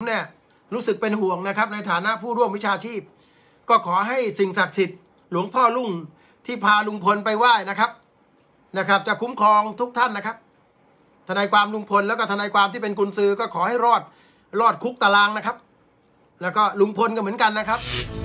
เนี่ยรู้สึกเป็นห่วงนะครับในฐานะผู้ร่วมวิชาชีพก็ขอให้สิ่งศักดิ์สิทธิ์หลวงพ่อลุ่งที่พาลุงพลไปไหว้นะครับจะคุ้มครองทุกท่านนะครับทนายความลุงพลแล้วก็ทนายความที่เป็นกุญซือก็ขอให้รอดคุกตารางนะครับแล้วก็ลุงพลก็เหมือนกันนะครับ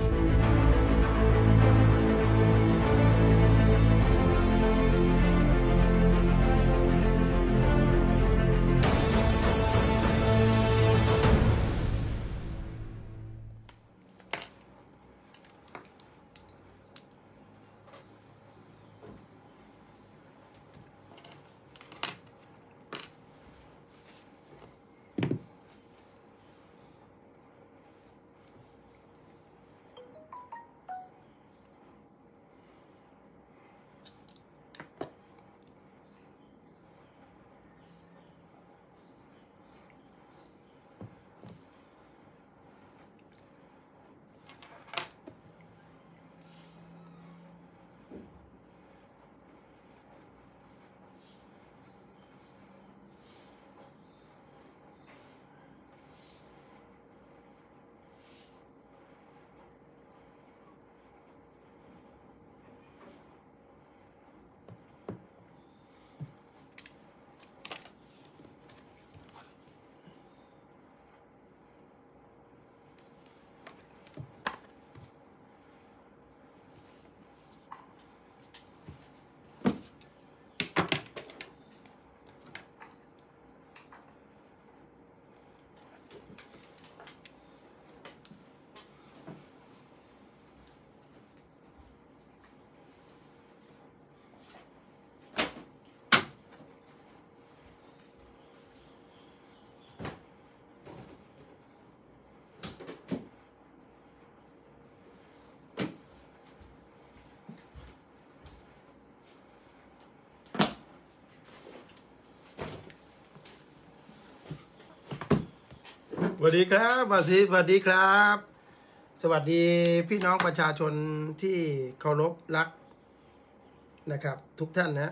สวัสดีครับสวัสดีครับสวัสดีพี่น้องประชาชนที่เคารพรักนะครับทุกท่านนะ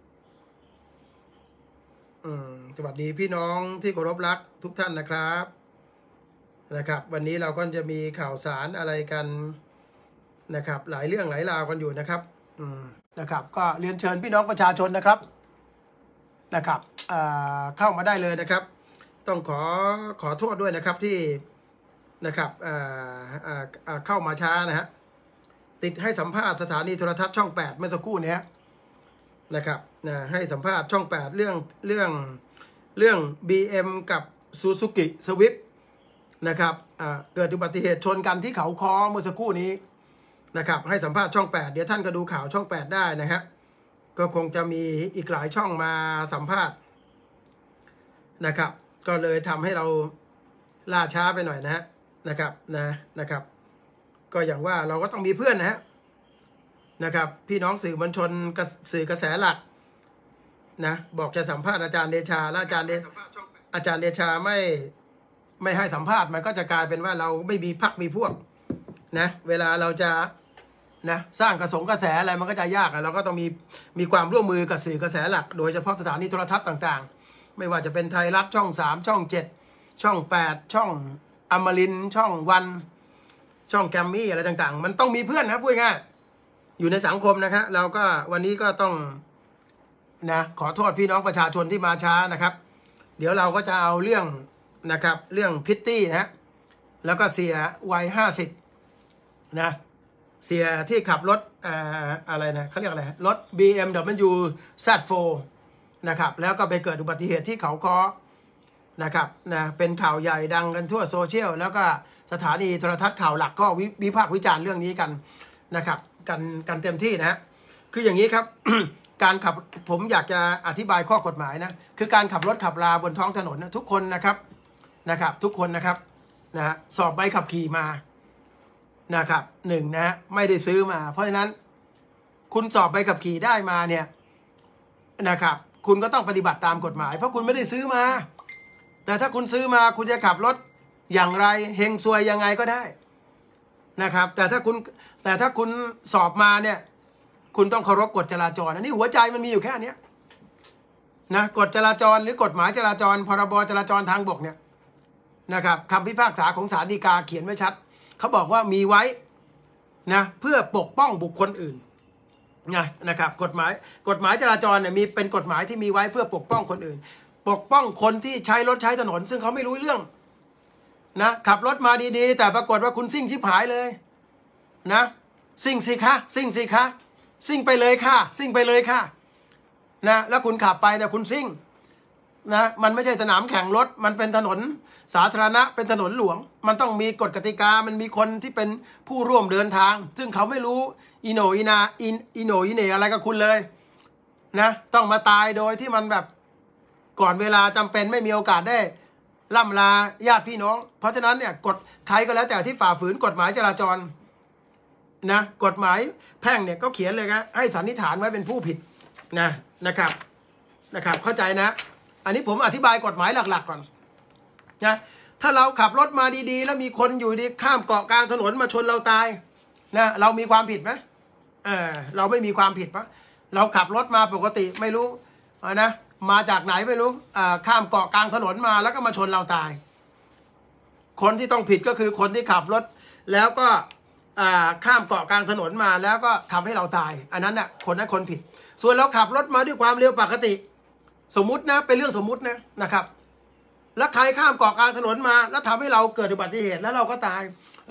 สวัสดีพี่น้องที่เคารพรักทุกท่านนะครับวันนี้เราก็จะมีข่าวสารอะไรกันนะครับหลายเรื่องหลายราวกันอยู่นะครับก็เรียนเชิญพี่น้องประชาชนนะครับเข้ามาได้เลยนะครับต้องขอโทษด้วยนะครับที่นะครับเข้ามาช้านะฮะติดให้สัมภาษณ์สถานีโทรทัศน์ช่อง8เมื่อสักครู่นี้นะครับให้สัมภาษณ์ช่อง8เรื่อง BM กับ Suzuki Swift นะครับเกิดอุบัติเหตุชนกันที่เขาค้อเมื่อสักครู่นี้นะครับให้สัมภาษณ์ช่อง8เดี๋ยวท่านก็ดูข่าวช่อง8ได้นะฮะก็คงจะมีอีกหลายช่องมาสัมภาษณ์นะครับก็เลยทำให้เราล่าช้าไปหน่อยนะครับก็อย่างว่าเราก็ต้องมีเพื่อนนะครับพี่น้องสื่อมวลชนสื่อกระแสหลักนะบอกจะสัมภาษณ์อาจารย์เดชาแล้วอาจารย์เดชาไม่ให้สัมภาษณ์มันก็จะกลายเป็นว่าเราไม่มีพรรคมีพวกนะเวลาเราจะนะสร้างกระแสอะไรมันก็จะยากเราก็ต้องมีความร่วมมือกับสื่อกระแสหลักโดยเฉพาะสถานีโทรทัศน์ต่างๆไม่ว่าจะเป็นไทยรัฐช่อง3ช่อง7ช่อง8ช่องอมรินทร์ช่องวันช่องแกมมี่อะไรต่างๆมันต้องมีเพื่อนนะพูดง่ายอยู่ในสังคมนะครับเราก็วันนี้ก็ต้องนะขอโทษพี่น้องประชาชนที่มาช้านะครับเดี๋ยวเราก็จะเอาเรื่องนะครับเรื่องพิตตี้นะแล้วก็เสียวัย50นะเสียที่ขับรถอะไรนะเขาเรียกอะไรรถ BMW Z4 นะครับแล้วก็ไปเกิดอุบัติเหตุที่เขาค้อนะครับเป็นข่าวใหญ่ดังกันทั่วโซเชียลแล้วก็สถานีโทรทัศน์ข่าวหลักก็วิพากษ์วิจารณ์เรื่องนี้กันนะครับกันเต็มที่นะคืออย่างนี้ครับ การขับผมอยากจะอธิบายข้อกฎหมายนะคือการขับรถขับราบนท้องถนนนะทุกคนนะครับทุกคนนะครับสอบใบขับขี่มานะครับไม่ได้ซื้อมาเพราะฉะนั้นคุณสอบใบขับขี่ได้มาเนี่ยนะครับคุณก็ต้องปฏิบัติตามกฎหมายเพราะคุณไม่ได้ซื้อมาแต่ถ้าคุณซื้อมาคุณจะขับรถอย่างไรเฮงซวยยังไงก็ได้นะครับแต่ถ้าคุณสอบมาเนี่ยคุณต้องเคารพกฎจราจรอันนี้หัวใจมันมีอยู่แค่นี้นะกฎจราจรหรือกฎหมายจราจรพรบจราจรทางบกเนี่ยนะครับคำพิพากษาของศาลฎีกาเขียนไว้ชัดเขาบอกว่ามีไว้นะเพื่อปกป้องบุคคลอื่นนะครับกฎหมายจราจรเนี่ยมีเป็นกฎหมายที่มีไว้เพื่อปกป้องคนอื่นปกป้องคนที่ใช้รถใช้ถนนซึ่งเขาไม่รู้เรื่องนะขับรถมาดีๆแต่ปรากฏว่าคุณซิ่งชิบหายเลยนะซิ่งสิคะซิ่งสิคะซิ่งไปเลยค่ะซิ่งไปเลยค่ะนะแล้วคุณขับไปเนี่ยคุณซิ่งนะมันไม่ใช่สนามแข่งรถมันเป็นถนนสาธารณะเป็นถนนหลวงมันต้องมีกฎกติกามันมีคนที่เป็นผู้ร่วมเดินทางซึ่งเขาไม่รู้อีโหนอีนาอีโหนอีเหน่อะไรกับคุณเลยนะต้องมาตายโดยที่มันแบบก่อนเวลาจำเป็นไม่มีโอกาสได้ล่ำลาญาติพี่น้องเพราะฉะนั้นเนี่ยกฎใครก็แล้วแต่ที่ฝ่าฝืนกฎหมายจราจรนะกฎหมายแพ่งเนี่ยก็เขียนเลยนะให้สันนิษฐานไว้เป็นผู้ผิดนะครับเข้าใจนะอันนี้ผมอธิบายกฎหมายหลักๆก่อนนะถ้าเราขับรถมาดีๆแล้วมีคนอยู่ดีข้ามเกาะกลางถนนมาชนเราตายนะเรามีความผิดไหมเราไม่มีความผิดปะเราขับรถมาปกติไม่รู้นะมาจากไหนไม่รู้ข้ามเกาะกลางถนนมาแล้วก็มาชนเราตายคนที่ต้องผิดก็คือคนที่ขับรถแล้วก็ข้ามเกาะกลางถนนมาแล้วก็ทำให้เราตายอันนั้นน่ะคนนั้นคนผิดส่วนเราขับรถมาด้วยความเร็วปกติสมมุตินะเป็นเรื่องสมมุตินะครับแล้วใครข้ามเกาะกลางถนนมาแล้วทำให้เราเกิดอุบัติเหตุแล้วเราก็ตาย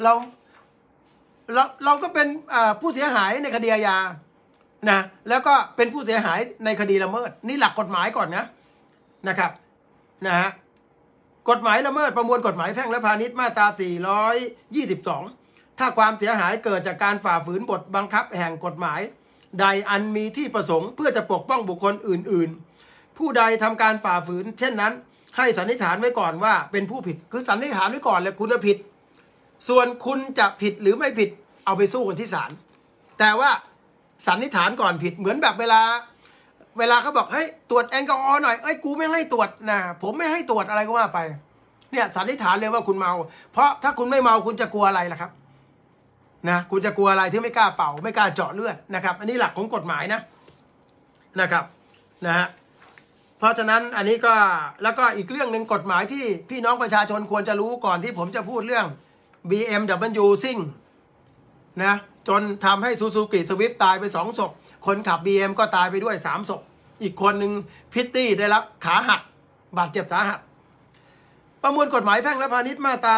เราก็เป็นผู้เสียหายในคดีอาญานะแล้วก็เป็นผู้เสียหายในคดีละเมิดนี่หลักกฎหมายก่อนนะครับกฎหมายละเมิดประมวลกฎหมายแพ่งและพาณิชย์มาตรา422ถ้าความเสียหายเกิดจากการฝ่าฝืนบทบังคับแห่งกฎหมายใดอันมีที่ประสงค์เพื่อจะปกป้องบุคคลอื่นๆผู้ใดทำการฝ่าฝืนเช่นนั้นให้สันนิษฐานไว้ก่อนว่าเป็นผู้ผิดคือสันนิษฐานไว้ก่อนเลยคุณจะผิดส่วนคุณจะผิดหรือไม่ผิดเอาไปสู้กันที่ศาลแต่ว่าสันนิษฐานก่อนผิดเหมือนแบบเวลาเขาบอกเฮ้ยตรวจแอลกอฮอล์หน่อยกูไม่ให้ตรวจนะผมไม่ให้ตรวจอะไรก็ว่าไปเนี่ยสันนิษฐานเลยว่าคุณเมาเพราะถ้าคุณไม่เมาคุณจะกลัวอะไรล่ะครับนะคุณจะกลัวอะไรที่ไม่กล้าเป่าไม่กล้าเจาะเลือดนะครับอันนี้หลักของกฎหมายนะครับเพราะฉะนั้นอันนี้ก็แล้วก็อีกเรื่องหนึ่งกฎหมายที่พี่น้องประชาชนควรจะรู้ก่อนที่ผมจะพูดเรื่อง BMW ซิ่งนะจนทำให้ซูซูกิสวิฟตายไป2 ศพคนขับ BM ก็ตายไปด้วย3 ศพอีกคนหนึ่งพิตตี้ได้รับขาหักบาดเจ็บสาหัสประมวลกฎหมายแพ่งและพาณิชย์มาตรา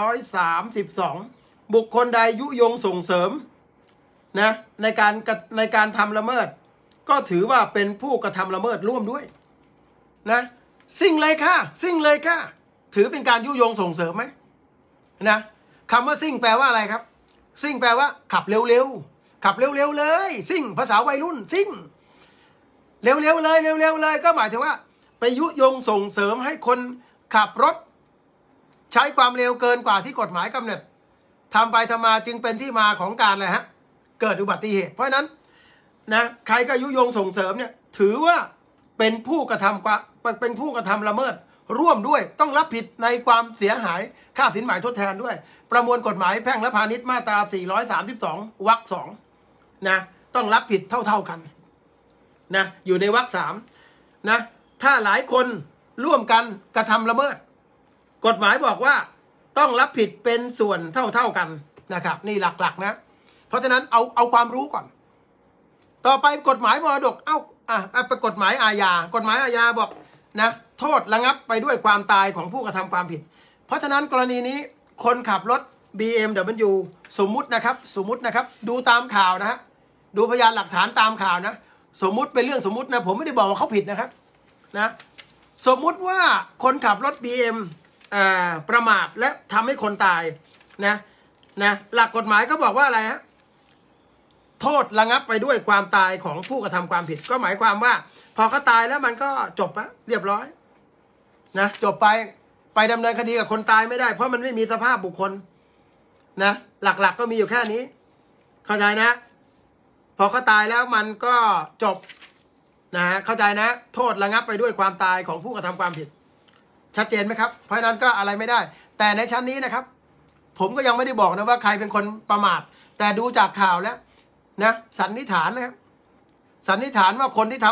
432บุคคลใดยุยงส่งเสริมนะในการทำละเมิดก็ถือว่าเป็นผู้กระทำละเมิดร่วมด้วยนะซิ่งเลยค่ะซิ่งเลยค่ะถือเป็นการยุยงส่งเสริมไหมนะคำว่าซิ่งแปลว่าอะไรครับซิ่งแปลว่าขับเร็วๆขับเร็วๆเลยซิ่งภาษาวัยรุ่นซิ่งเร็วๆเลยเร็วๆเลยก็หมายถึงว่าไปยุยงส่งเสริมให้คนขับรถใช้ความเร็วเกินกว่าที่กฎหมายกำหนดทำไปทำมาจึงเป็นที่มาของการอะไรเกิดอุบัติเหตุเพราะฉะนั้นนะใครก็ยุยงส่งเสริมเนี่ยถือว่าเป็นผู้กระทำละเมิดร่วมด้วยต้องรับผิดในความเสียหายค่าสินไหมทดแทนด้วยประมวลกฎหมายแพ่งและพาณิชย์มาตรา432วรรค2นะต้องรับผิดเท่ากันนะอยู่ในวรรค3นะถ้าหลายคนร่วมกันกระทำละเมิดกฎหมายบอกว่าต้องรับผิดเป็นส่วนเท่ากันนะครับนี่หลักๆนะเพราะฉะนั้นเอาความรู้ก่อนต่อไปกฎหมายมรดกกฎหมายอาญบอกนะโทษระงับไปด้วยความตายของผู้กระทำความผิดเพราะฉะนั้นกรณีนี้คนขับรถ BMW สมมุตินะครับดูตามข่าวนะดูพยานหลักฐานตามข่าวนะสมมุติเป็นเรื่องสมมุตินะผมไม่ได้บอกว่าเขาผิดนะครับนะสมมุติว่าคนขับรถ BM ประมาทและทำให้คนตายนะหลักกฎหมายก็บอกว่าอะไรโทษระงับไปด้วยความตายของผู้กระทำความผิดก็หมายความว่าพอเขาตายแล้วมันก็จบแล้วเรียบร้อยนะจบไปดำเนินคดีกับคนตายไม่ได้เพราะมันไม่มีสภาพบุคคลนะหลักก็มีอยู่แค่นี้เข้าใจนะพอเขาตายแล้วมันก็จบนะเข้าใจนะโทษระงับไปด้วยความตายของผู้กระทำความผิดชัดเจนไหมครับเพราะนั้นก็อะไรไม่ได้แต่ในชั้นนี้นะครับผมก็ยังไม่ได้บอกนะว่าใครเป็นคนประมาทแต่ดูจากข่าวแล้วนะสันนิษฐานนะครับสันนิษฐานว่าคนที่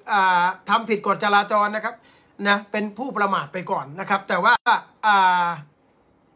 ทำผิดกฎจราจรนะครับนะเป็นผู้ประมาทไปก่อนนะครับแต่ว่า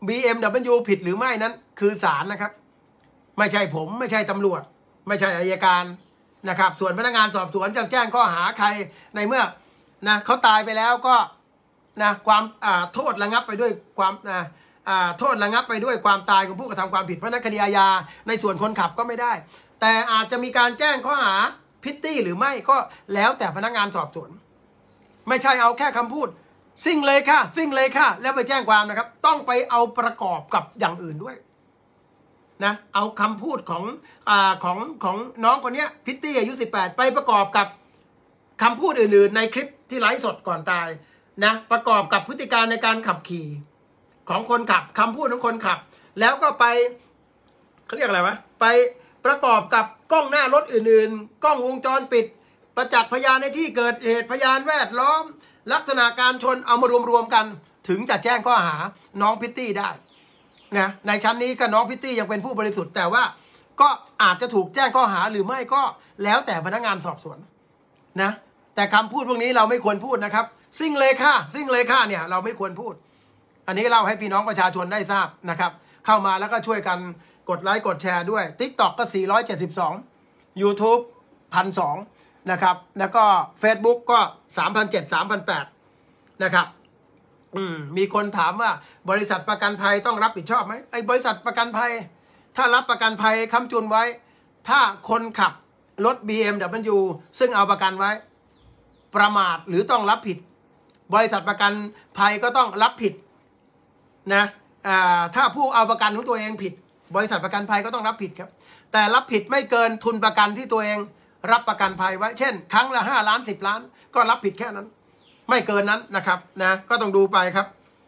BMW ผิดหรือไม่นั้นคือศาลนะครับไม่ใช่ผมไม่ใช่ตำรวจไม่ใช่อัยการนะครับส่วนพนักงานสอบสวนจะแจ้งข้อหาใครในเมื่อนะเขาตายไปแล้วก็นะความโทษระงับไปด้วยความโทษระงับไปด้วยความตายของผู้กระทำความผิดเพราะนั้นคดีอาญาในส่วนคนขับก็ไม่ได้แต่อาจจะมีการแจ้งข้อหาพิตตี้หรือไม่ก็แล้วแต่พนักงานสอบสวนไม่ใช่เอาแค่คำพูดซิ่งเลยค่ะซิ่งเลยค่ะแล้วไปแจ้งความนะครับต้องไปเอาประกอบกับอย่างอื่นด้วยนะเอาคำพูดของน้องคนนี้พิตตี้อายุ18ไปประกอบกับคำพูดอื่นๆในคลิปที่ไลฟ์สดก่อนตายนะประกอบกับพฤติการในการขับขี่ของคนขับคำพูดของคนขับแล้วก็ไปเขาเรียกอะไรวะไปประกอบกับกล้องหน้ารถอื่นๆกล้องวงจรปิดประจักษ์พยานในที่เกิดเหตุพยานแวดล้อมลักษณะการชนเอามารวมๆกันถึงจะแจ้งข้อหาน้องพิตตี้ได้นะในชั้นนี้ก็น้องพิตตี้ยังเป็นผู้บริสุทธิ์แต่ว่าก็อาจจะถูกแจ้งข้อหาหรือไม่ก็แล้วแต่พนักงานสอบสวนนะแต่คำพูดพวกนี้เราไม่ควรพูดนะครับซิ่งเลยค่ะซิ่งเลยค่ะเนี่ยเราไม่ควรพูดอันนี้เล่าให้พี่น้องประชาชนได้ทราบนะครับเข้ามาแล้วก็ช่วยกันกดไลค์กดแชร์ด้วย TikTok ก็472 YouTube 1,200นะครับแล้วก็ Facebook ก็ 3,700 3,800นะครับมีคนถามว่าบริษัทประกันภัยต้องรับผิดชอบไหมไอ้บริษัทประกันภัยถ้ารับประกันภัยค้ำจุนไว้ถ้าคนขับรถ BMW ซึ่งเอาประกันไว้ประมาทหรือต้องรับผิดบริษัทประกันภัยก็ต้องรับผิดนะถ้าผู้เอาประกันของตัวเองผิดบริษัทประกันภัยก็ต้องรับผิดครับแต่รับผิดไม่เกินทุนประกันที่ตัวเองรับประกันภัยไว้เช่นครั้งละ5 ล้าน10 ล้านก็รับผิดแค่นั้นไม่เกินนั้นนะครับนะก็ต้องดูไปครับ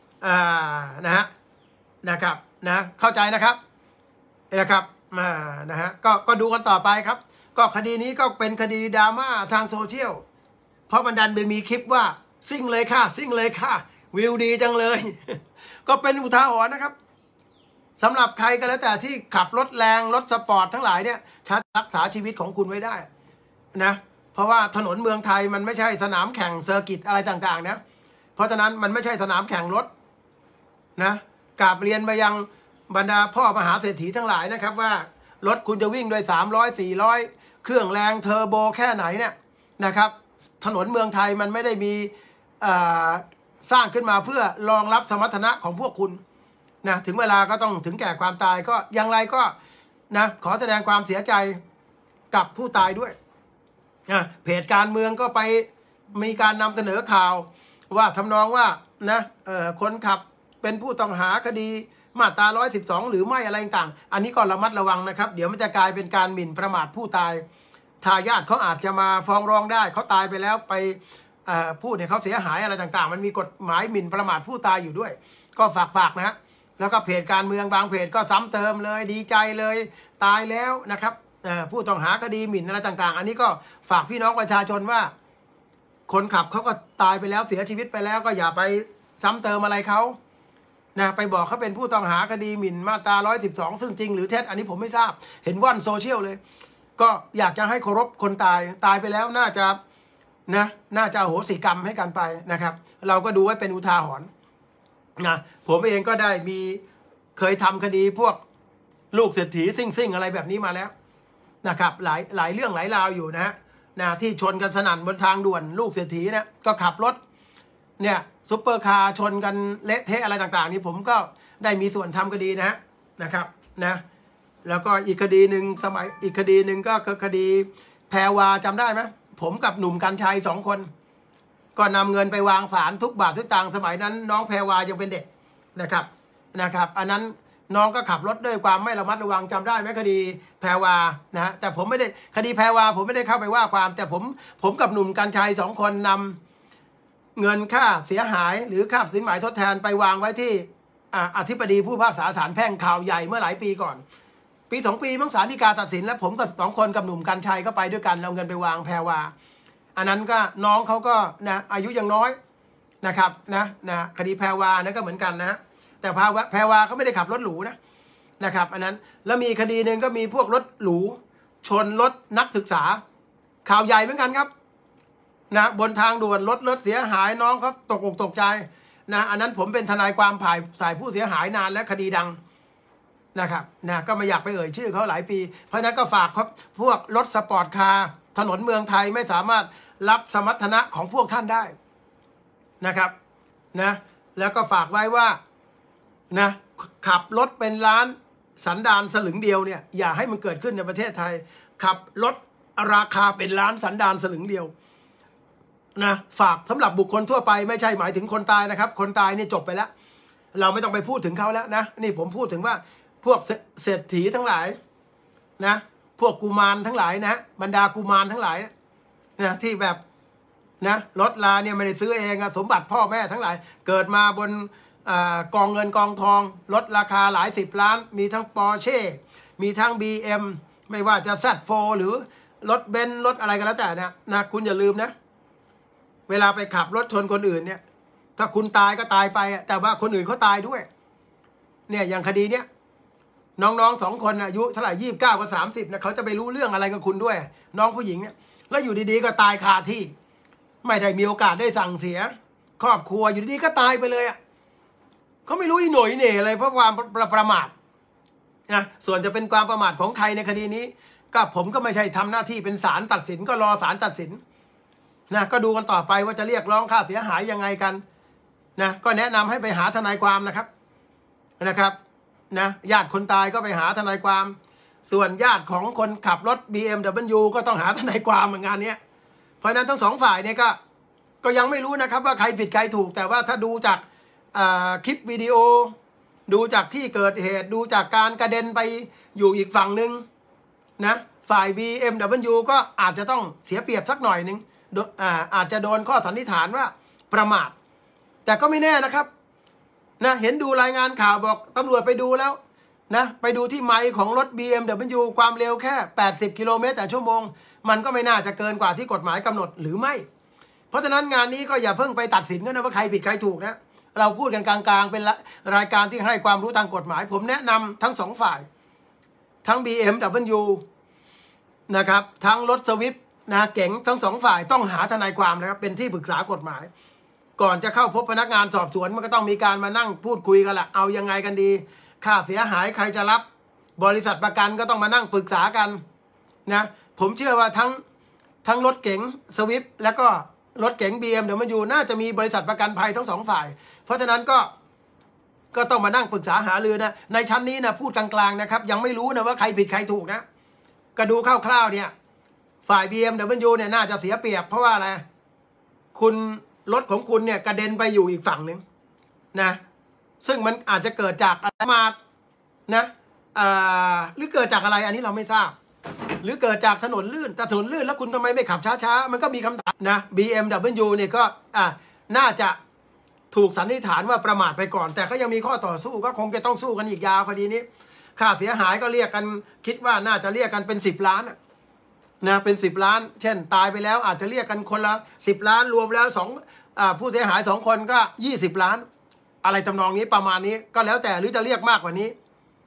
นะครับนะเข้าใจนะครับนะฮะก็ดูกันต่อไปครับก็คดีนี้ก็เป็นคดีดราม่าทางโซเชียลเพราะมันดันไปมีคลิปว่าซิ่งเลยค่ะซิ่งเลยค่ะวิวดีจังเลย ก็เป็นอุทาหรณ์นะครับสำหรับใครก็แล้วแต่ที่ขับรถแรงรถสปอร์ตทั้งหลายเนี่ยรักษาชีวิตของคุณไว้ได้นะเพราะว่าถนนเมืองไทยมันไม่ใช่สนามแข่งเซอร์กิตอะไรต่างๆนะเพราะฉะนั้นมันไม่ใช่สนามแข่งรถนะกราบเรียนไปยังบรรดาพ่อมหาเศรษฐีทั้งหลายนะครับว่ารถคุณจะวิ่งด้วย300 400เครื่องแรงเทอร์โบแค่ไหนเนี่ยนะครับถนนเมืองไทยมันไม่ได้มีสร้างขึ้นมาเพื่อรองรับสมรรถนะของพวกคุณนะถึงเวลาก็ต้องถึงแก่ความตายก็อย่างไรก็นะขอแสดงความเสียใจกับผู้ตายด้วยเพจการเมืองก็ไปมีการนำเสนอข่าวว่าทำนองว่านะคนขับเป็นผู้ต้องหาคดีมาตรา112หรือไม่อะไรต่างอันนี้ก็ระมัดระวังนะครับเดี๋ยวมันจะกลายเป็นการหมิ่นประมาทผู้ตายทายาทเขาอาจจะมาฟ้องร้องได้เขาตายไปแล้วไปพูดเนี่ยเขาเสียหายอะไรต่างๆมันมีกฎหมายหมิ่นประมาทผู้ตายอยู่ด้วยก็ฝากนะฮะแล้วก็เพจการเมืองบางเพจก็ซ้ำเติมเลยดีใจเลยตายแล้วนะครับผู้ต้องหาคดีหมิ่นอะไรต่างๆอันนี้ก็ฝากพี่น้องประชาชนว่าคนขับเขาก็ตายไปแล้วเสียชีวิตไปแล้วก็อย่าไปซ้ำเติมอะไรเขานะไปบอกเขาเป็นผู้ต้องหาคดีหมิ่นมาตรา112ซึ่งจริงหรือเท็จอันนี้ผมไม่ทราบเห็นว่อนโซเชียลเลยก็อยากจะให้เคารพคนตายไปแล้วน่าจะโหสิกรรมให้กันไปนะครับเราก็ดูไว้เป็นอุทาหรณ์นะผมเองก็ได้เคยทำคดีพวกลูกเศรษฐีซิ่งอะไรแบบนี้มาแล้วนะครับหลายเรื่องหลายราวอยู่นะที่ชนกันสนั่นบนทางด่วนลูกเศรษฐีนะก็ขับรถเนี่ยซุปเปอร์คาร์ชนกันเละเทะอะไรต่างๆนี่ผมก็ได้มีส่วนทำคดีนะครับนะแล้วก็อีกคดีหนึ่งอีกคดีหนึ่งก็คือคดีแพรวาจำได้ไหมผมกับหนุ่มกัญชัย2 คนก็นำเงินไปวางศาลทุกบาททุกตังค์สมัยนั้นน้องแพรวายังเป็นเด็กนะครับอันนั้นน้องก็ขับรถด้วยความไม่ระมัดระวังจำได้ไหมคดีแพรวานะแต่ผมไม่ได้คดีแพรวาผมไม่ได้เข้าไปว่าความแต่ผมกับหนุ่มกัญชัย2 คนนำเงินค่าเสียหายหรือค่าสินไหมทดแทนไปวางไว้ที่อธิบดีผู้พิพากษาศาลแพ่งข่าวใหญ่เมื่อหลายปีก่อนปี2 ปีมั้งศาลฎีกาตัดสินแล้วผมกับ2 คนกับหนุ่มกัญชัยก็ไปด้วยกันเอาเงินไปวางแพรวาอันนั้นก็น้องเขาก็อายุยังน้อยนะครับคดีแพรวานะก็เหมือนกันนะแต่แพรวาเขาไม่ได้ขับรถหรูนะครับอันนั้นแล้วมีคดีหนึ่งก็มีพวกรถหรูชนรถนักศึกษาข่าวใหญ่เหมือนกันครับบนทางด่วนรถเสียหายน้องเขาตกอกตกใจนะอันนั้นผมเป็นทนายความฝ่ายผู้เสียหายนานและคดีดังนะครับนะก็ไม่อยากไปเอ่ยชื่อเขาหลายปีเพราะนั้นก็ฝากพวกรถสปอร์ตคาร์ถนนเมืองไทยไม่สามารถรับสมรรถนะของพวกท่านได้นะครับนะแล้วก็ฝากไว้ว่านะขับรถเป็นล้านสันดานสลึงเดียวเนี่ยอย่าให้มันเกิดขึ้นในประเทศไทยขับรถราคาเป็นล้านสันดานสลึงเดียวนะฝากสำหรับบุคคลทั่วไปไม่ใช่หมายถึงคนตายนะครับคนตายนี่จบไปแล้วเราไม่ต้องไปพูดถึงเขาแล้วนะนี่ผมพูดถึงว่าพวกเศรษฐีทั้งหลายนะพวกกุมารทั้งหลายนะบรรดากุมารทั้งหลายนะที่แบบนะรถลาเนี่ยไม่ได้ซื้อเองสมบัติพ่อแม่ทั้งหลายเกิดมาบนกองเงินกองทองรถราคาหลาย10 ล้านมีทั้งปอร์เช่มีทั้ง BM ไม่ว่าจะ Z4 หรือรถเบนซ์รถอะไรก็แล้วแต่นะคุณอย่าลืมนะเวลาไปขับรถชนคนอื่นเนี่ยถ้าคุณตายก็ตายไปแต่ว่าคนอื่นเขาตายด้วยเนี่ยอย่างคดีเนี้ยน้องๆ2 คนอายุเท่าไหร่29 กับ 30นะเขาจะไปรู้เรื่องอะไรกับคุณด้วยน้องผู้หญิงเนี่ยแล้วอยู่ดีๆก็ตายคาที่ไม่ได้มีโอกาสได้สั่งเสียครอบครัวอยู่ดีๆก็ตายไปเลยเขาไม่รู้อีหน่อยเนี่ยอะไรเพราะความประมาทนะส่วนจะเป็นความประมาทของใครในคดีนี้ก็ผมก็ไม่ใช่ทำหน้าที่เป็นศาลตัดสินก็รอศาลตัดสินนะก็ดูกันต่อไปว่าจะเรียกร้องค่าเสียหายยังไงกันนะก็แนะนำให้ไปหาทนายความนะครับนะญาติคนตายก็ไปหาทนายความส่วนญาติของคนขับรถ BMW ก็ต้องหาทนายความเหมือนงานนี้เพราะนั้นทั้ง2 ฝ่ายเนี่ยก็ยังไม่รู้นะครับว่าใครผิดใครถูกแต่ว่าถ้าดูจากคลิปวิดีโอดูจากที่เกิดเหตุดูจากการกระเด็นไปอยู่อีกฝั่งหนึ่งนะฝ่าย BMW ก็อาจจะต้องเสียเปรียบสักหน่อยหนึ่งอาจจะโดนข้อสันนิษฐานว่าประมาทแต่ก็ไม่แน่นะครับนะเห็นดูรายงานข่าวบอกตำรวจไปดูแล้วนะไปดูที่ไมค์ของรถ BMW ความเร็วแค่80 กิโลเมตรต่อชั่วโมงมันก็ไม่น่าจะเกินกว่าที่กฎหมายกำหนดหรือไม่เพราะฉะนั้นงานนี้ก็อย่าเพิ่งไปตัดสินกันนะว่าใครผิดใครถูกนะเราพูดกันกลางๆเป็นรายการที่ให้ความรู้ทางกฎหมายผมแนะนำทั้ง2 ฝ่ายทั้ง BMW นะครับทั้งรถสวิฟต์นะเก๋งทั้ง2 ฝ่ายต้องหาทนายความนะครับเป็นที่ปรึกษากฎหมายก่อนจะเข้าพบพนักงานสอบสวนมันก็ต้องมีการมานั่งพูดคุยกันละเอายังไงกันดีค่าเสียหายใครจะรับบริษัทประกันก็ต้องมานั่งปรึกษากันนะผมเชื่อว่าทั้งรถเก๋งสวิฟต์แล้วก็รถเก๋ง BMW น่าจะมีบริษัทประกันภัยทั้ง2 ฝ่ายเพราะฉะนั้นก็ต้องมานั่งปรึกษาหารือนะในชั้นนี้นะพูดกลางๆนะครับยังไม่รู้นะว่าใครผิดใครถูกนะก็ดูคร่าวๆเนี่ยฝ่าย BMW เนี่ยน่าจะเสียเปรียบเพราะว่าอะไรคุณรถของคุณเนี่ยกระเด็นไปอยู่อีกฝั่งหนึ่งนะซึ่งมันอาจจะเกิดจากอะไรมานะหรือเกิดจากอะไรอันนี้เราไม่ทราบหรือเกิดจากถนนลื่นแต่ถนนลื่นแล้วคุณทำไมไม่ขับช้าๆมันก็มีคำถามนะ BMW เนี่ยก็น่าจะถูกสันนิษฐานว่าประมาทไปก่อนแต่ก็ยังมีข้อต่อสู้ก็คงจะต้องสู้กันอีกยาวคดีนี้ค่าเสียหายก็เรียกกันคิดว่าน่าจะเรียกกันเป็น10 ล้านนะเป็น10 ล้านเช่นตายไปแล้วอาจจะเรียกกันคนละ10 ล้านรวมแล้วผู้เสียหาย2 คนก็20 ล้านอะไรทำนองนี้ประมาณนี้ก็แล้วแต่หรือจะเรียกมากกว่านี้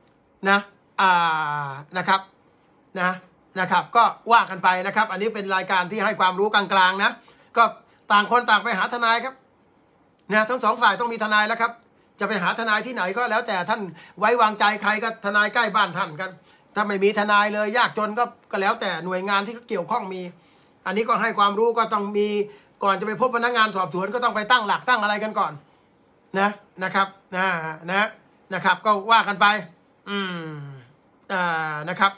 นะครับก็ว่ากันไปนะครับอันนี้เป็นรายการที่ให้ความรู้กลางๆนะก็ต่างคนต่างไปหาทนายครับนะทั้ง2 ฝ่ายต้องมีทนายแล้วครับจะไปหาทนายที่ไหนก็แล้วแต่ท่านไว้วางใจใครก็ทนายใกล้บ้านท่านกันถ้าไม่มีทนายเลยยากจนก็แล้วแต่หน่วยงานที่เกี่ยวข้องมีอันนี้ก็ให้ความรู้ก็ต้องมีก่อนจะไปพบพนักงานสอบสวนก็ต้องไปตั้งหลักตั้งอะไรกันก่อนนะครับนะครับก็ว่ากันไปนะครับ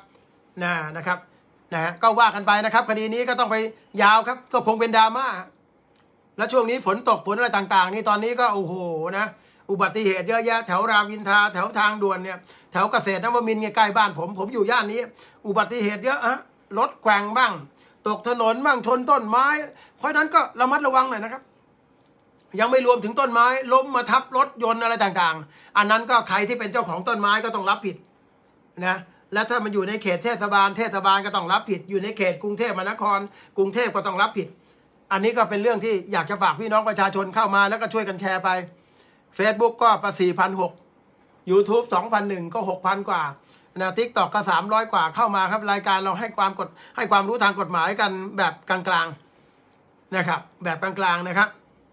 ก็ว่ากันไปนะครับคดีนี้ก็ต้องไปยาวครับก็คงเป็นดราม่าแล้วช่วงนี้ฝนตกฝนอะไรต่างๆนี่ตอนนี้ก็โอ้โหนะอุบัติเหตุเยอะแยะแถวรามอินทราแถวทางด่วนเนี่ยแถวเกษตรนวมินทร์ใกล้บ้านผมอยู่ย่านนี้อุบัติเหตุเยอะรถแกว่งบ้างตกถนนบ้างชนต้นไม้เพราะนั้นก็ระมัดระวังหน่อยนะครับยังไม่รวมถึงต้นไม้ล้มมาทับรถยนต์อะไรต่างๆอันนั้นก็ใครที่เป็นเจ้าของต้นไม้ก็ต้องรับผิดนะและถ้ามันอยู่ในเขตเทศบาลก็ต้องรับผิดอยู่ในเขตกรุงเทพมหานครกรุงเทพก็ต้องรับผิดอันนี้ก็เป็นเรื่องที่อยากจะฝากพี่น้องประชาชนเข้ามาแล้วก็ช่วยกันแชร์ไป Facebook ก็ประ 4,600 YouTube 2,100 ก็ 6,000 กว่านะ TikTok ก็300 กว่าเข้ามาครับรายการเราให้ความรู้ทางกฎหมายกันแบบกลางๆนะครับแบบกลางๆนะครับ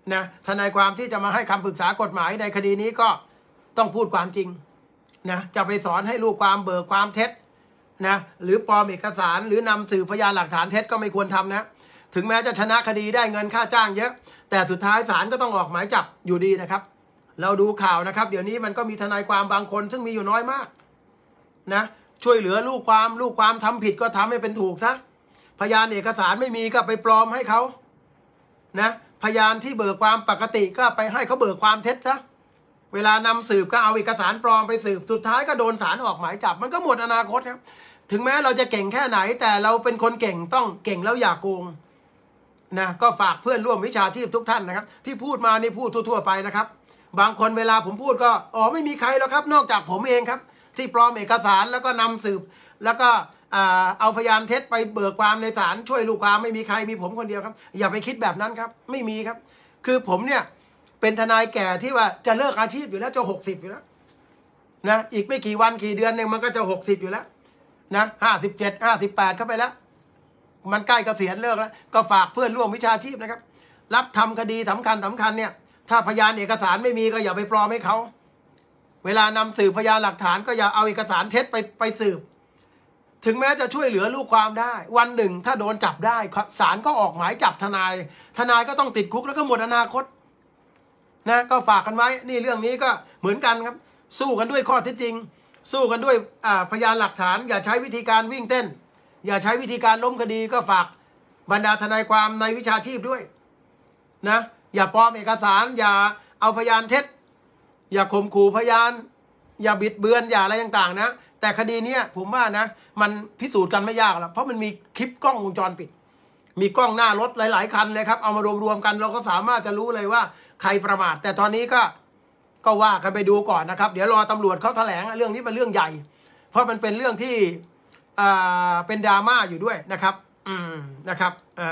นะทนายความที่จะมาให้คำปรึกษากฎหมายในคดีนี้ก็ต้องพูดความจริงนะจะไปสอนให้ลูกความเบิกความเท็จนะหรือปลอมเอกสารหรือนำสื่อพยานหลักฐานเท็จก็ไม่ควรทำนะถึงแม้จะชนะคดีได้เงินค่าจ้างเยอะแต่สุดท้ายศาลก็ต้องออกหมายจับอยู่ดีนะครับเราดูข่าวนะครับเดี๋ยวนี้มันก็มีทนายความบางคนซึ่งมีอยู่น้อยมากนะช่วยเหลือลูกความทำผิดก็ทำให้เป็นถูกซะพยานเอกสารไม่มีก็ไปปลอมให้เขานะพยานที่เบิกความปกติก็ไปให้เขาเบิกความเท็จซะเวลานำสืบก็เอาเอกสารปลอมไปสืบสุดท้ายก็โดนศาลออกหมายจับมันก็หมดอนาคตครับถึงแม้เราจะเก่งแค่ไหนแต่เราเป็นคนเก่งต้องเก่งแล้วอย่าโกงนะก็ฝากเพื่อนร่วมวิชาชีพทุกท่านนะครับที่พูดมานี่พูดทั่วๆไปนะครับบางคนเวลาผมพูดก็ไม่มีใครแล้วครับนอกจากผมเองครับที่ปลอมเอกสารแล้วก็นำสืบแล้วก็เอาพยานเท็จไปเบิกความในศาลช่วยลูกความไม่มีใครมีผมคนเดียวครับอย่าไปคิดแบบนั้นครับไม่มีครับคือผมเนี่ยเป็นทนายแก่ที่ว่าจะเลิกอาชีพอยู่แล้วจะ60อยู่แล้วนะอีกไม่กี่วันกี่เดือนเนี่ยมันก็จะ60อยู่แล้วนะ57 58เข้าไปแล้วมันใกล้เกษียณเลิกแล้วก็ฝากเพื่อนร่วมวิชาชีพนะครับรับทำคดีสำคัญเนี่ยถ้าพยานเอกสารไม่มีก็อย่าไปปลอมให้เขาเวลานำสืบพยานหลักฐานก็อย่าเอาเอกสารเท็จไปสืบถึงแม้จะช่วยเหลือลูกความได้วันหนึ่งถ้าโดนจับได้ศาลก็ออกหมายจับทนายก็ต้องติดคุกแล้วก็หมดอนาคตนะก็ฝากกันไว้นี่เรื่องนี้ก็เหมือนกันครับสู้กันด้วยข้อเท็จจริงสู้กันด้วยพยานหลักฐานอย่าใช้วิธีการวิ่งเต้นอย่าใช้วิธีการล้มคดีก็ฝากบรรดาทนายความในวิชาชีพด้วยนะอย่าปลอมเอกสารอย่าเอาพยานเท็จอย่าข่มขู่พยานอย่าบิดเบือนอย่าอะไรต่างๆนะแต่คดีนี้ผมว่านะมันพิสูจน์กันไม่ยากหรอกเพราะมันมีคลิปกล้องวงจรปิดมีกล้องหน้ารถหลายๆคันเลยครับเอามารวมๆกันเราก็สามารถจะรู้เลยว่าใครประมาทแต่ตอนนี้ก็ว่ากันไปดูก่อนนะครับเดี๋ยวรอตำรวจเขาแถลงเรื่องนี้เป็นเรื่องใหญ่เพราะมันเป็นเรื่องที่เป็นดราม่าอยู่ด้วยนะครับนะครับ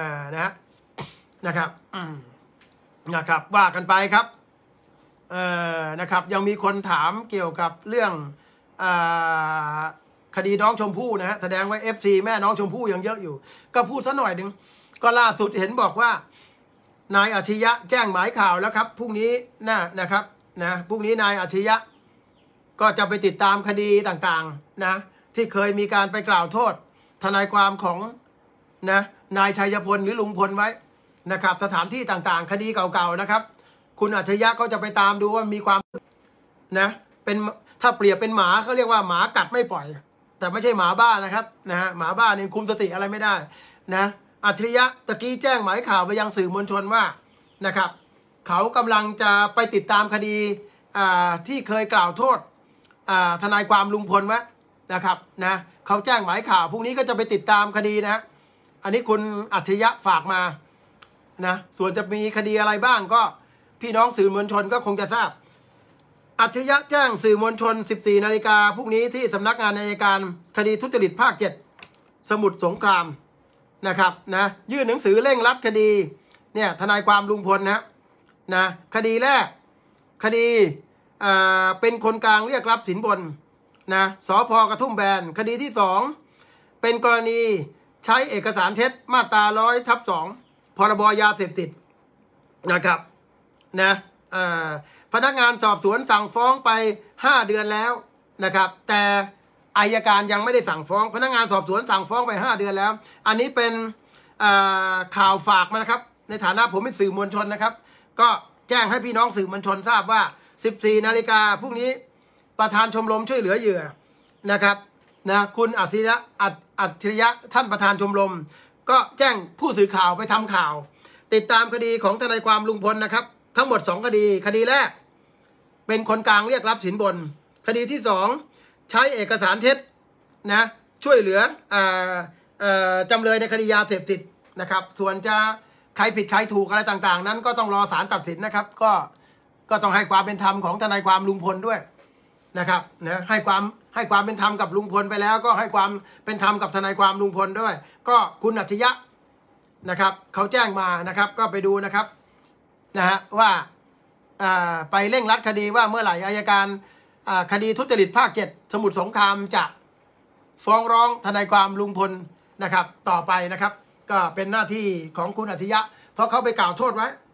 นะครับว่ากันไปครับนะครับยังมีคนถามเกี่ยวกับเรื่องคดีน้องชมพู่นะฮะแสดงว่า FC แม่น้องชมพู่ยังเยอะอยู่ก็พูดซะหน่อยหนึ่งก็ล่าสุดเห็นบอกว่านายอาชญะแจ้งหมายข่าวแล้วครับพรุ่งนี้นะครับพรุ่งนี้นายอาชญะก็จะไปติดตามคดีต่างๆนะที่เคยมีการไปกล่าวโทษทนายความของนายชัยพลหรือลุงพลไว้นะครับสถานที่ต่างๆคดีเก่าๆนะครับคุณอาชญะก็จะไปตามดูว่ามีความเป็นถ้าเปรียบเป็นหมาเขาเรียกว่าหมากัดไม่ปล่อยแต่ไม่ใช่หมาบ้านะครับหมาบ้าเนี่ยคุมสติอะไรไม่ได้นะอัจฉริยะตะกี้แจ้งหมายข่าวไปยังสื่อมวลชนว่านะครับเขากำลังจะไปติดตามคดีที่เคยกล่าวโทษทนายความลุงพลไว้นะครับเขาแจ้งหมายข่าวพรุ่งนี้ก็จะไปติดตามคดีนะอันนี้คุณอัจฉริยะฝากมาส่วนจะมีคดีอะไรบ้างก็พี่น้องสื่อมวลชนก็คงจะทราบอัจฉริยะแจ้งสื่อมวลชน 14 นาฬิกาพรุ่งนี้ที่สำนักงานอัยการคดีทุจริตภาค 7 สมุทรสงครามนะครับยื่นหนังสือเร่งรัดคดีเนี่ยทนายความลุงพลคดีแรกคดีเป็นคนกลางเรียกรับสินบนสภ.กระทุ่มแบนคดีที่2เป็นกรณีใช้เอกสารเท็จมาตรา 100/2 พรบยาเสพติดนะครับพนักงานสอบสวนสั่งฟ้องไป5 เดือนแล้วนะครับแต่อัยการยังไม่ได้สั่งฟ้องพนักงานสอบสวนสั่งฟ้องไป5 เดือนแล้วอันนี้เป็นข่าวฝากมานะครับในฐานะผมเป็นสื่อมวลชนนะครับก็แจ้งให้พี่น้องสื่อมวลชนทราบว่า 14 นาฬิกาพรุ่งนี้ประธานชมรมช่วยเหลือเหยื่อนะครับคุณอัจฉริยะท่านประธานชมรมก็แจ้งผู้สื่อข่าวไปทำข่าวติดตามคดีของทนายความลุงพลนะครับทั้งหมด2 คดีคดีแรกเป็นคนกลางเรียกรับสินบนคดีที่2ใช้เอกสารเท็จช่วยเหลือจำเลยในคดียาเสพติดนะครับส่วนจะใครผิดใครถูกอะไรต่างๆนั้นก็ต้องรอศาลตัดสินนะครับก็ต้องให้ความเป็นธรรมของทนายความลุงพลด้วยนะครับให้ความเป็นธรรมกับลุงพลไปแล้วก็ให้ความเป็นธรรมกับทนายความลุงพลด้วยก็คุณอัจฉริยะนะครับเขาแจ้งมานะครับก็ไปดูนะครับว่าไปเร่งรัดคดีว่าเมื่อไหร่อัยการคดีทุจริตภาค 7 สมุทรสงครามจะฟ้องร้องทนายความลุงพลนะครับต่อไปนะครับก็เป็นหน้าที่ของคุณอัจฉริยะเพราะเขาไปกล่าวโทษไว้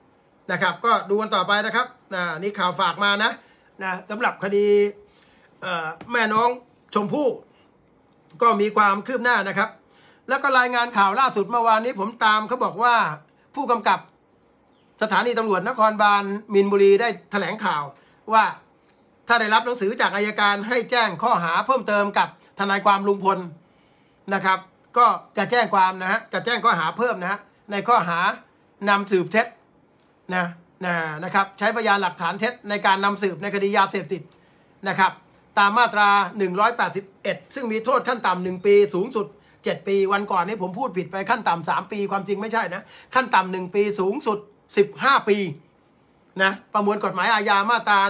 นะครับก็ดูกันต่อไปนะครับนี่ข่าวฝากมานะสำหรับคดีแม่น้องชมพู่ก็มีความคืบหน้านะครับแล้วก็รายงานข่าวล่าสุดเมื่อวานนี้ผมตามเขาบอกว่าผู้กำกับสถานีตำรวจนครบาลมีนบุรีได้แถลงข่าวว่าถ้าได้รับหนังสือจากอัยการให้แจ้งข้อหาเพิ่มเติมกับทนายความลุงพลนะครับก็จะแจ้งความนะฮะจะแจ้งข้อหาเพิ่มนะฮะในข้อหานำสืบเท็จนะครับใช้พยานหลักฐานเท็จในการนำสืบในคดียาเสพติดนะครับตามมาตรา181ซึ่งมีโทษขั้นต่ำ1 ปีสูงสุด7 ปีวันก่อนนี้ผมพูดผิดไปขั้นต่ำ3 ปีความจริงไม่ใช่นะขั้นต่ำ1 ปีสูงสุด15 ปีนะประมวลกฎหมายอาญามาตรา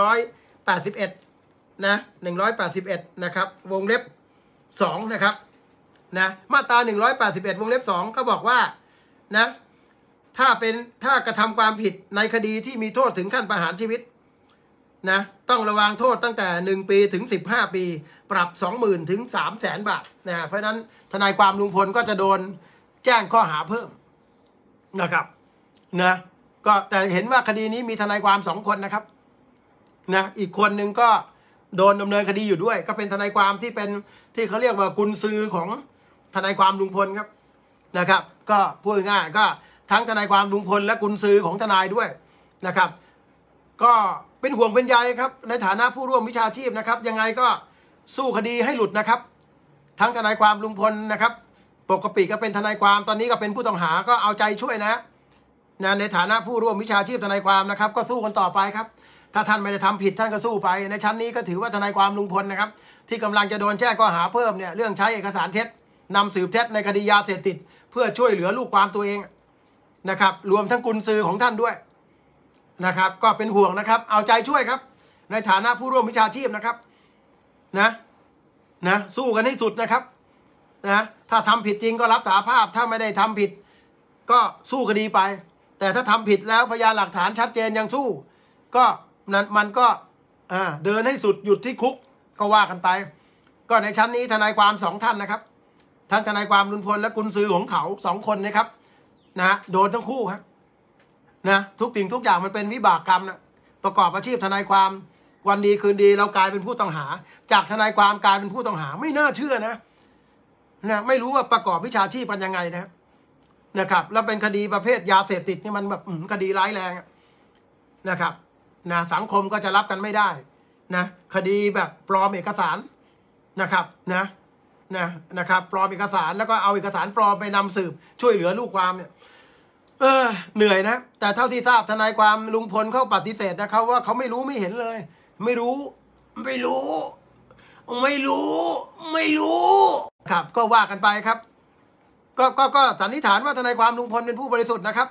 181นะ181นะครับวงเล็บ2นะครับนะมาตรา181วงเล็บ2ก็บอกว่านะถ้ากระทำความผิดในคดีที่มีโทษถึงขั้นประหารชีวิตนะต้องระวังโทษตั้งแต่1 ปีถึง15 ปีปรับ 20,000 ถึง 300,000 บาทนะเพราะฉะนั้นทนายความลุงพลก็จะโดนแจ้งข้อหาเพิ่มนะครับนะก็แต่เห็นว่าคดีนี้มีทนายความ2 คนนะครับนะอีกคนหนึ่งก็โดนดำเนินคดีอยู่ด้วยก็เป็นทนายความที่เขาเรียกว่ากุญซือของทนายความลุงพลครับนะครับก็พูดง่ายก็ทั้งทนายความลุงพลและกุญซือของทนายด้วยนะครับก็เป็นห่วงเป็นใยครับในฐานะผู้ร่วมวิชาชีพนะครับยังไงก็สู้คดีให้หลุดนะครับทั้งทนายความลุงพลนะครับปกติก็เป็นทนายความตอนนี้ก็เป็นผู้ต้องหาก็เอาใจช่วยนะในฐานะผู้ร่วมวิชาชีพทนายความนะครับก็สู้กันต่อไปครับถ้าท่านไม่ได้ทำผิดท่านก็สู้ไปในชั้นนี้ก็ถือว่าทนายความลุงพลนะครับที่กำลังจะโดนแจ้งข้อหาเพิ่มเนี่ยเรื่องใช้เอกสารเท็จนำสืบเท็จในคดียาเสพติดเพื่อช่วยเหลือลูกความตัวเองนะครับรวมทั้งกุญซือของท่านด้วยนะครับก็เป็นห่วงนะครับเอาใจช่วยครับในฐานะผู้ร่วมวิชาชีพนะครับนะสู้กันให้สุดนะครับนะถ้าทำผิดจริงก็รับสารภาพถ้าไม่ได้ทำผิดก็สู้คดีไปแต่ถ้าทำผิดแล้วพยานหลักฐานชัดเจนยังสู้ก็นั้นมันก็เดินให้สุดหยุดที่คุกก็ว่ากันไปก็ในชั้นนี้ทนายความ2 ท่านนะครับทั้งทนายความลุงพลและกุญซือของเขา2 คนนะครับนะโดนทั้งคู่ครับนะทุกสิ่งทุกอย่างมันเป็นวิบากกรรมนะประกอบอาชีพทนายความวันดีคืนดีเรากลายเป็นผู้ต้องหาจากทนายความกลายเป็นผู้ต้องหาไม่น่าเชื่อนะไม่รู้ว่าประกอบวิชาชีพเป็นยังไงนะครับแล้วเป็นคดีประเภทยาเสพติดนี่มันแบบคดีร้ายแรงนะครับสังคมก็จะรับกันไม่ได้นะคดีแบบปลอมเอกสารนะครับนะครับปลอมเอกสารแล้วก็เอาเอกสารปลอมไปนำสืบช่วยเหลือลูกความเนี่ยเหนื่อยนะแต่เท่าที่ทราบทนายความลุงพลเขาปฏิเสธนะครับว่าเขาไม่รู้ไม่เห็นเลยไม่รู้ครับก็ว่ากันไปครับก็สันนิษฐานว่าทนายความลุงพลเป็นผู้บริสุทธิ์นะครับ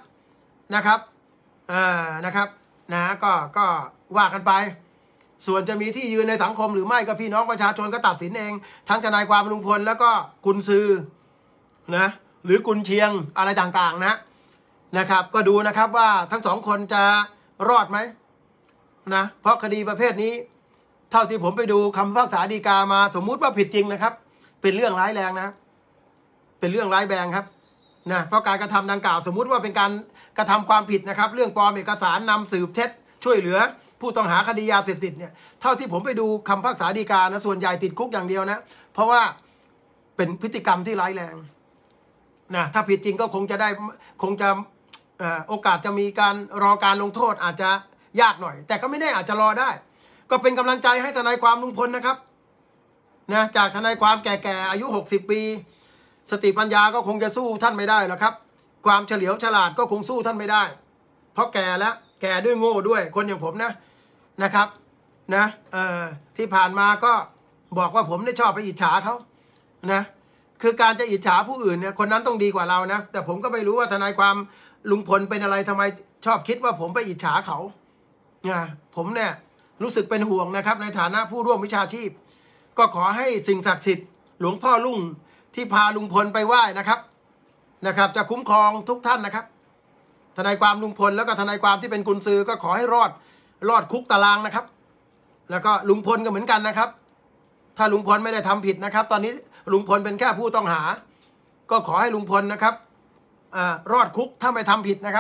นะครับก็ว่ากันไปส่วนจะมีที่ยืนในสังคมหรือไม่ก็พี่น้องประชาชนก็ตัดสินเองทั้งทนายความลุงพลแล้วก็กุญซือนะหรือกุญเชียงอะไรต่างๆนะครับก็ดูนะครับว่าทั้ง2 คนจะรอดไหมนะเพราะคดีประเภทนี้เท่าที่ผมไปดูคำพิพากษาฎีกามาสมมุติว่าผิดจริงนะครับเป็นเรื่องร้ายแรงนะเป็นเรื่องร้ายแรงครับเพราะการกระทำดังกล่าวสมมุติว่าเป็นการกระทำความผิดนะครับเรื่องปลอมเอกสารนำสืบเท็จช่วยเหลือผู้ต้องหาคดียาเสพติดเนี่ยเท่าที่ผมไปดูคำพิพากษาฎีกานะส่วนใหญ่ติดคุกอย่างเดียวนะเพราะว่าเป็นพฤติกรรมที่ร้ายแรงถ้าผิดจริงก็คงจะโอกาสจะมีการรอการลงโทษอาจจะยากหน่อยแต่ก็ไม่แน่อาจจะรอได้ก็เป็นกำลังใจให้ทนายความลุงพลนะครับจากทนายความแก่ๆอายุ60 ปีสติปัญญาก็คงจะสู้ท่านไม่ได้หรอกครับความเฉลียวฉลาดก็คงสู้ท่านไม่ได้เพราะแก่แล้วแก่ด้วยโง่ด้วยคนอย่างผมนะครับที่ผ่านมาก็บอกว่าผมได้ชอบไปอิจฉาเขาคือการจะอิจฉาผู้อื่นเนี่ยคนนั้นต้องดีกว่าเรานะแต่ผมก็ไม่รู้ว่าทนายความลุงพลเป็นอะไรทำไมชอบคิดว่าผมไปอิจฉาเขาผมเนี่ยรู้สึกเป็นห่วงนะครับในฐานะผู้ร่วมวิชาชีพก็ขอให้สิ่งศักดิ์สิทธิ์หลวงพ่อลุ่งที่พาลุงพลไปไหว้นะครับจะคุ้มครองทุกท่านนะครับทนายความลุงพลแล้วก็ทนายความที่เป็นกุญซือก็ขอให้รอดคุกตารางนะครับแล้วก็ลุงพลก็เหมือนกันนะครับถ้าลุงพลไม่ได้ทำผิดนะครับตอนนี้ลุงพลเป็นแค่ผู้ต้องหาก็ขอให้ลุงพลนะครับรอดคุกถ้าไม่ทำผิดนะครับ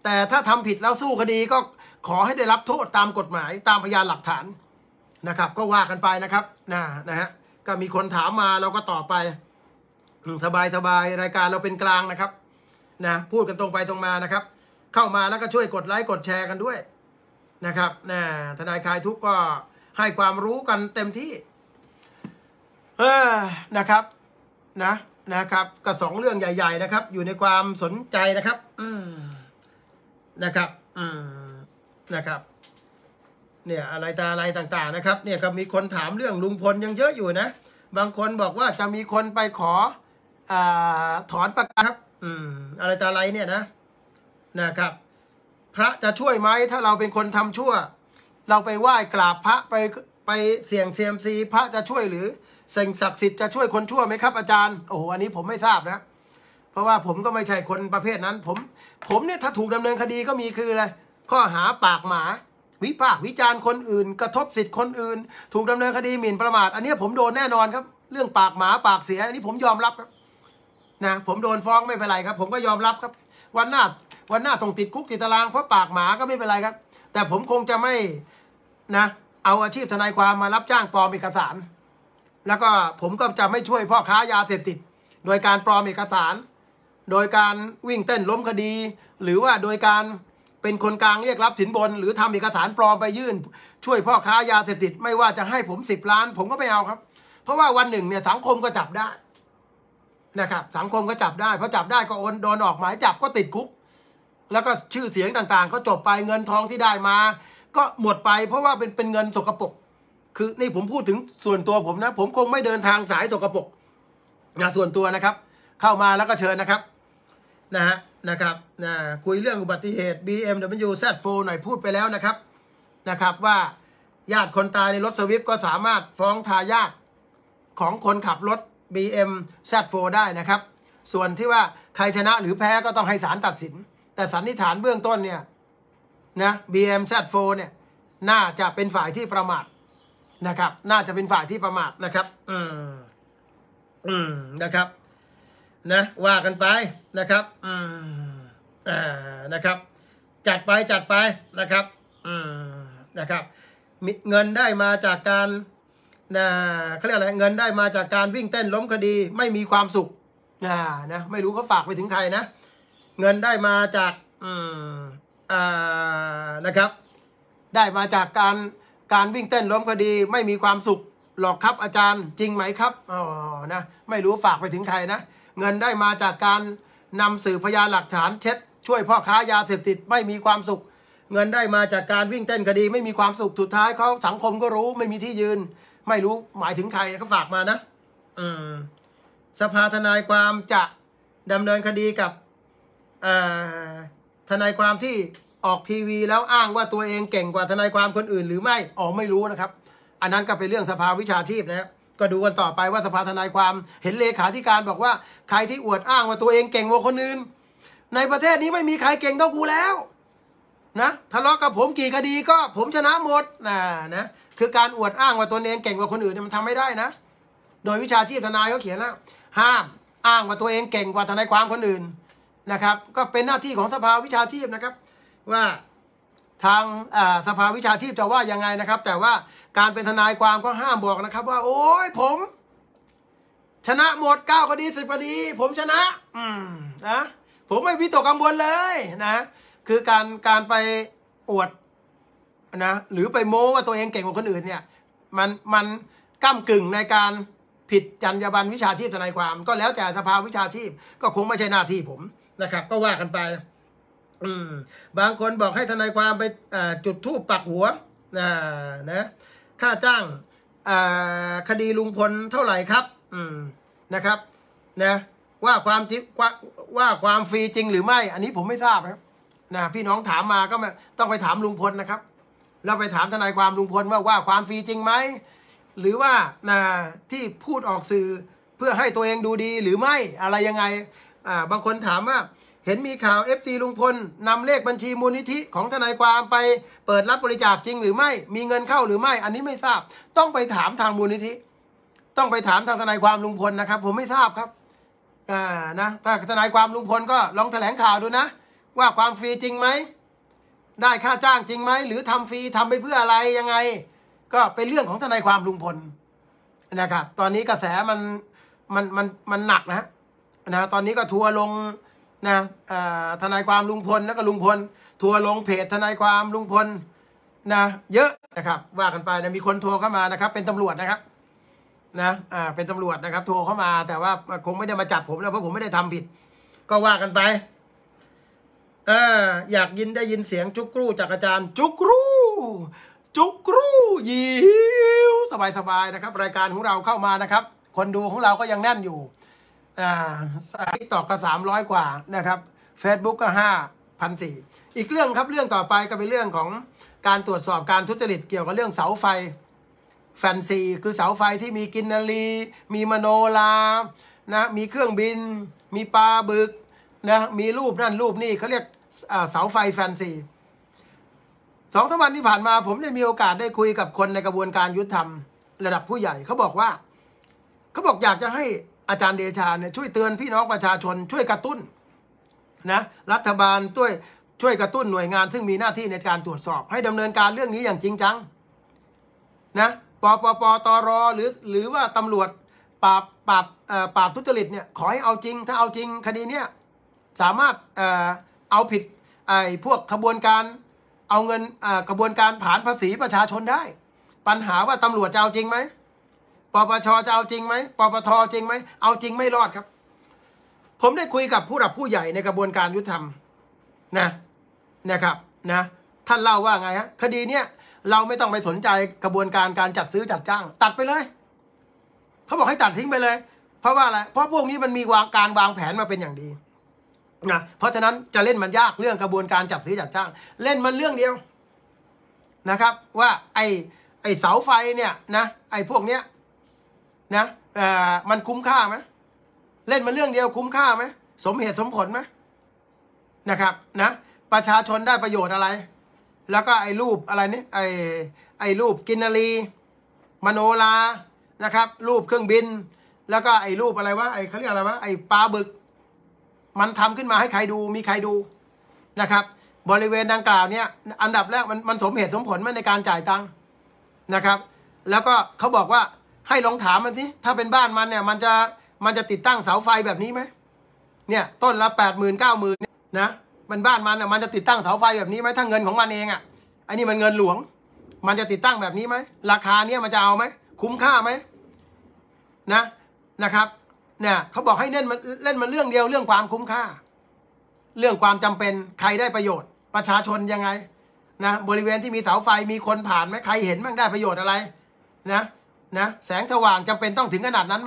แต่ถ้าทำผิดแล้วสู้คดีก็ขอให้ได้รับโทษตามกฎหมายตามพยานหลักฐานนะครับก็ว่ากันไปนะครับนะฮะก็มีคนถามมาเราก็ตอบไปสบายรายการเราเป็นกลางนะครับนะพูดกันตรงไปตรงมานะครับเข้ามาแล้วก็ช่วยกดไลค์กดแชร์กันด้วยนะครับทนายคลายทุกข์ก็ให้ความรู้กันเต็มที่นะครับนะครับก็2เรื่องใหญ่ๆนะครับอยู่ในความสนใจนะครับนะครับนะครับเนี่ยอะไรตาอะไรต่างๆนะครับเนี่ยก็มีคนถามเรื่องลุงพลยังเยอะอยู่นะบางคนบอกว่าจะมีคนไปขอถอนประกันครับอะไรตาอะไรเนี่ยนะครับพระจะช่วยไหมถ้าเราเป็นคนทำชั่วเราไปไหว้กราบพระไปเสี่ยงเซียมซีพระจะช่วยหรือสิ่งศักดิ์สิทธิ์จะช่วยคนชั่วไหมครับอาจารย์โอ้โหอันนี้ผมไม่ทราบนะเพราะว่าผมก็ไม่ใช่คนประเภทนั้นผมเนี่ยถ้าถูกดำเนินคดีก็มีคืออะไรข้อหาปากหมาวิพากษ์วิจารณ์คนอื่นกระทบสิทธิ์คนอื่นถูกดำเนินคดีหมิ่นประมาทอันนี้ผมโดนแน่นอนครับเรื่องปากหมาปากเสียอันนี้ผมยอมรับครับนะผมโดนฟ้องไม่เป็นไรครับผมก็ยอมรับครับวันหน้าต้องติดคุกติดตารางเพราะปากหมาก็ไม่เป็นไรครับแต่ผมคงจะไม่นะเอาอาชีพทนายความมารับจ้างปลอมเอกสารแล้วก็ผมก็จะไม่ช่วยพ่อค้ายาเสพติดโดยการปลอมเอกสารโดยการวิ่งเต้นล้มคดีหรือว่าโดยการเป็นคนกลางเรียกรับสินบนหรือทำเอกสารปลอมไปยื่นช่วยพ่อค้ายาเสพติดไม่ว่าจะให้ผม10 ล้านผมก็ไม่เอาครับเพราะว่าวันหนึ่งเนี่ยสังคมก็จับได้นะครับสังคมก็จับได้เพราะจับได้ก็โดนออกหมายจับก็ติดคุกแล้วก็ชื่อเสียงต่างๆก็จบไปเงินทองที่ได้มาก็หมดไปเพราะว่าเป็นเงินสกปรกคือนี่ผมพูดถึงส่วนตัวผมนะผมคงไม่เดินทางสายสกปรกส่วนตัวนะครับเข้ามาแล้วก็เชิญนะครับนะครับคุยเรื่องอุบัติเหตุ BMW Z4 หน่อยพูดไปแล้วนะครับว่าญาติคนตายในรถสวิฟต์ก็สามารถฟ้องทายาทของคนขับรถ BM Z4 ได้นะครับส่วนที่ว่าใครชนะหรือแพ้ก็ต้องให้ศาลตัดสินแต่สันนิษฐานเบื้องต้นเนี่ยBM Z4 เนี่ยน่าจะเป็นฝ่ายที่ประมาทนะครับน่าจะเป็นฝ่ายที่ประมาทนะครับนะครับว่ากันไปนะครับนะครับจัดไปนะครับนะครับเงินได้มาจากการเขาเรียกอะไรเงินได้มาจากการวิ่งเต้นล้มคดีไม่มีความสุขไม่รู้เขาฝากไปถึงใครนะเงินได้มาจากนะครับได้มาจากการวิ่งเต้นล้มคดีไม่มีความสุขหรอกครับอาจารย์จริงไหมครับไม่รู้ฝากไปถึงใครนะเงินได้มาจากการนำสื่อพยานหลักฐานเช็ดช่วยพ่อค้ายาเสพติดไม่มีความสุขเงินได้มาจากการวิ่งเต้นคดีไม่มีความสุขสุดท้ายเขาสังคมก็รู้ไม่มีที่ยืนไม่รู้หมายถึงใครเขาฝากมานะสภาทนายความจะดำเนินคดีกับทนายความที่ออกทีวีแล้วอ้างว่าตัวเองเก่งกว่าทนายความคนอื่นหรือไม่ไม่รู้นะครับอันนั้นก็เป็นเรื่องสภาวิชาชีพนะครับก็ดูกันต่อไปว่าสภาทนายความเห็นเลขาธิการบอกว่าใครที่อวดอ้างว่าตัวเองเก่งกว่าคนอื่นในประเทศนี้ไม่มีใครเก่งเท่ากูแล้วนะทะเลาะกับผมกี่คดีก็ผมชนะหมดนะคือการอวดอ้างว่าตัวเองเก่งกว่าคนอื่นมันทำไม่ได้นะโดยวิชาชีพทนายเขาเขียนแล้วห้ามอ้างว่าตัวเองเก่งกว่าทนายความคนอื่นนะครับก็เป็นหน้าที่ของสภาวิชาชีพนะครับว่าทางสภาวิชาชีพจะว่ายังไงนะครับแต่ว่าการเป็นทนายความก็ห้ามบอกนะครับว่าโอ้ยผมชนะหมด9 คดี10 คดีผมชนะนะผมไม่วิตกกังวลเลยนะคือการไปอวดนะหรือไปโม้ว่าตัวเองเก่งกว่าคนอื่นเนี่ยมันก้ำกึ่งในการผิดจรรยาบรรณวิชาชีพทนายความก็แล้วแต่สภาวิชาชีพก็คงไม่ใช่หน้าที่ผมนะครับก็ว่ากันไปบางคนบอกให้ทนายความไปจุดธูปปักหัวนะค่าจ้างคดีลุงพลเท่าไหร่ครับนะครับนะว่าความฟรีจริงหรือไม่อันนี้ผมไม่ทราบครับนะพี่น้องถามมาก็ต้องไปถามลุงพลนะครับแล้วไปถามทนายความลุงพลว่าความฟรีจริงไหมหรือว่าที่พูดออกสื่อเพื่อให้ตัวเองดูดีหรือไม่อะไรยังไงบางคนถามว่าเห็นมีข่าว FC ลุงพลนำเลขบัญชีมูลนิธิของทนายความไปเปิดรับบริจาคจริงหรือไม่มีเงินเข้าหรือไม่อันนี้ไม่ทราบต้องไปถามทางมูลนิธิต้องไปถามทางทนายความลุงพลนะครับผมไม่ทราบครับนะถ้าทนายความลุงพลก็ลองแถลงข่าวดูนะว่าความฟรีจริงไหมได้ค่าจ้างจริงไหมหรือทำฟรีทำไปเพื่ออะไรยังไงก็เป็นเรื่องของทนายความลุงพลนะครับตอนนี้กระแสมันหนักนะตอนนี้ก็ทัวร์ลงนะทนายความลุงพลแล้วก็ลุงพลทัวร์ลงเพจทนายความลุงพลนะเยอะนะครับว่ากันไปนะมีคนโทรเข้ามานะครับเป็นตำรวจนะครับนะเป็นตำรวจนะครับโทรเข้ามาแต่ว่าคงไม่ได้มาจับผมแล้วเพราะผมไม่ได้ทำผิดก็ว่ากันไปอยากได้ยินเสียงจุกรูจากอาจารย์จุกรูยิวสบายนะครับรายการของเราเข้ามานะครับคนดูของเราก็ยังแน่นอยู่TikTokก็300กว่านะครับ Facebook ก็5,400อีกเรื่องครับเรื่องต่อไปก็เป็นเรื่องของการตรวจสอบการทุจริตเกี่ยวกับเรื่องเสาไฟแฟนซีคือเสาไฟที่มีกินนารีมีมโนรานะมีเครื่องบินมีปลาบึกนะมีรูปนั่นรูปนี่เขาเรียกเสาไฟแฟนซี2-3 วันที่ผ่านมาผมได้มีโอกาสได้คุยกับคนในกระบวนการยุติธรรมระดับผู้ใหญ่เขาบอกอยากจะให้อาจารย์เดชาเนี่ยช่วยเตือนพี่น้องประชาชนช่วยกระตุ้นนะรัฐบาลช่วยกระตุ้นหน่วยงานซึ่งมีหน้าที่ในการตรวจสอบให้ดำเนินการเรื่องนี้อย่างจริงจังนะปปตรหรือว่าตำรวจปราบทุจริตเนี่ยขอให้เอาจริงถ้าเอาจริงคดีเนี้ยสามารถเอาผิดพวกขบวนการเอาเงินกระบวนการผลาญภาษีประชาชนได้ปัญหาว่าตำรวจจะเอาจริงไหมปปชจะเอาจริงไหมปปทจริงไหมเอาจริงไม่รอดครับผมได้คุยกับผู้หลักผู้ใหญ่ในกระบวนการยุติธรรมนะครับท่านเล่าว่าไงฮะคดีเนี้ยเราไม่ต้องไปสนใจกระบวนการการจัดซื้อจัดจ้างตัดไปเลยเขาบอกให้ตัดทิ้งไปเลยเพราะว่าอะไรเพราะพวกนี้มันมีการวางแผนมาเป็นอย่างดีนะเพราะฉะนั้นจะเล่นมันยากเรื่องกระบวนการจัดซื้อจัดจ้างเล่นมันเรื่องเดียวนะครับว่าไอ้เสาไฟเนี่ยนะไอ้พวกเนี้ยนะมันคุ้มค่าไหมเล่นมันเรื่องเดียวคุ้มค่าไหมสมเหตุสมผลไหมนะครับนะประชาชนได้ประโยชน์อะไรแล้วก็ไอ้รูปอะไรนี่ไอ้รูปกินนารีมโนรานะครับรูปเครื่องบินแล้วก็ไอ้รูปอะไรวะไอ้เขาเรียกอะไรวะไอ้ปลาบึกมันทำขึ้นมาให้ใครดูมีใครดูนะครับบริเวณดังกล่าวเนี่ยอันดับแรกมันสมเหตุสมผลไหมในการจ่ายตังค์นะครับแล้วก็เขาบอกว่าให้ลองถามมันสิถ้าเป็นบ้านมันเนี่ยมันจะติดตั้งเสาไฟแบบนี้ไหมเนี่ยต้นละ80,000-90,000นะมันบ้านมันเนี่ยมันจะติดตั้งเสาไฟแบบนี้ไหมถ้าเงินของมันเองอ่ะอันนี้มันเงินหลวงมันจะติดตั้งแบบนี้ไหมราคาเนี้ยมันจะเอาไหมคุ้มค่าไหมนะครับเนี่ยเขาบอกให้เล่นมันเรื่องเดียวเรื่องความคุ้มค่าเรื่องความจำเป็นใครได้ประโยชน์ประชาชนยังไงนะบริเวณที่มีเสาไฟมีคนผ่านไหมใครเห็นมั่งได้ประโยชน์อะไรนะแสงสว่างจำเป็นต้องถึงขนาดนั้นไหม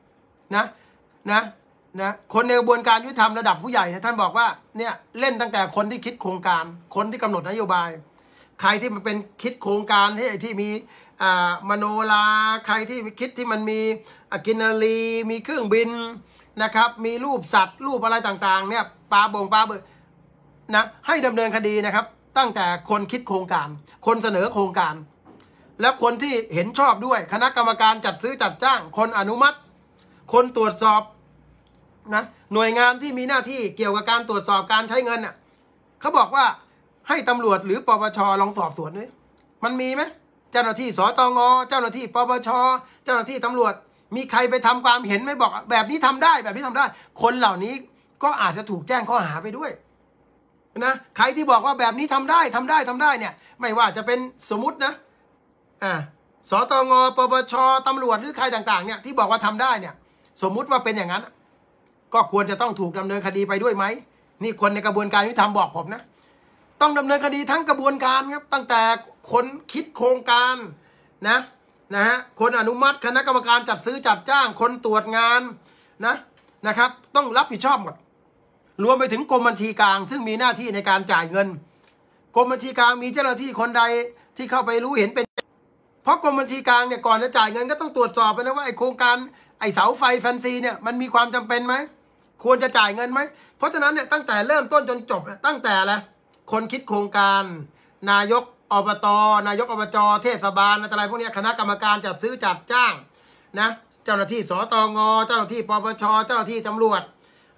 นะคนในกระบวนการยุติธรรมระดับผู้ใหญ่ท่านบอกว่าเนี่ยเล่นตั้งแต่คนที่คิดโครงการคนที่กำหนดนโยบายใครที่มันเป็นคิดโครงการที่มีมโนราใครที่คิดที่มันมีกินนารีมีเครื่องบินนะครับมีรูปสัตว์รูปอะไรต่างๆเนี่ยปลาเบอนะให้ดำเนินคดีนะครับตั้งแต่คนคิดโครงการคนเสนอโครงการแล้วคนที่เห็นชอบด้วยคณะกรรมการจัดซื้อจัดจ้างคนอนุมัติคนตรวจสอบนะหน่วยงานที่มีหน้าที่เกี่ยวกับการตรวจสอบการใช้เงินน่ะเขาบอกว่าให้ตำรวจหรือปปชลองสอบสวนด้วยมันมีไหมเจ้าหน้าที่สตงเจ้าหน้าที่ปปชเจ้าหน้าที่ตำรวจมีใครไปทำความเห็นไม่บอกแบบนี้ทำได้แบบนี้ทำได้คนเหล่านี้ก็อาจจะถูกแจ้งข้อหาไปด้วยนะใครที่บอกว่าแบบนี้ทำได้เนี่ยไม่ว่าจะเป็นสมมุตินะสตงปปชตำรวจหรือใครต่างๆเนี่ยที่บอกว่าทำได้เนี่ยสมมุติว่าเป็นอย่างนั้นก็ควรจะต้องถูกดำเนินคดีไปด้วยไหมนี่คนในกระบวนการยุติธรรมบอกผมนะต้องดำเนินคดีทั้งกระบวนการครับตั้งแต่คนคิดโครงการนะฮะคนอนุมัติคณะกรรมการจัดซื้อจัดจ้างคนตรวจงานนะครับต้องรับผิดชอบหมดรวมไปถึงกรมบัญชีกลางซึ่งมีหน้าที่ในการจ่ายเงินกรมบัญชีกลางมีเจ้าหน้าที่คนใดที่เข้าไปรู้เห็นเป็นเพราะกรมบัญชีกลางเนี่ยก่อนจะจ่ายเงินก็ต้องตรวจสอบไปนะว่าไอ้โครงการไอ้เสาไฟแฟนซีเนี่ยมันมีความจำเป็นไหมควรจะจ่ายเงินไหมเพราะฉะนั้นเนี่ยตั้งแต่เริ่มต้นจนจบตั้งแต่ละคนคิดโครงการนายกอบตนายกอบจเทศบาลอะไรพวกนี้คณะกรรมการจัดซื้อจัดจ้างนะเจ้าหน้าที่สตงเจ้าหน้าที่ปปชเจ้าหน้าที่ตำรวจ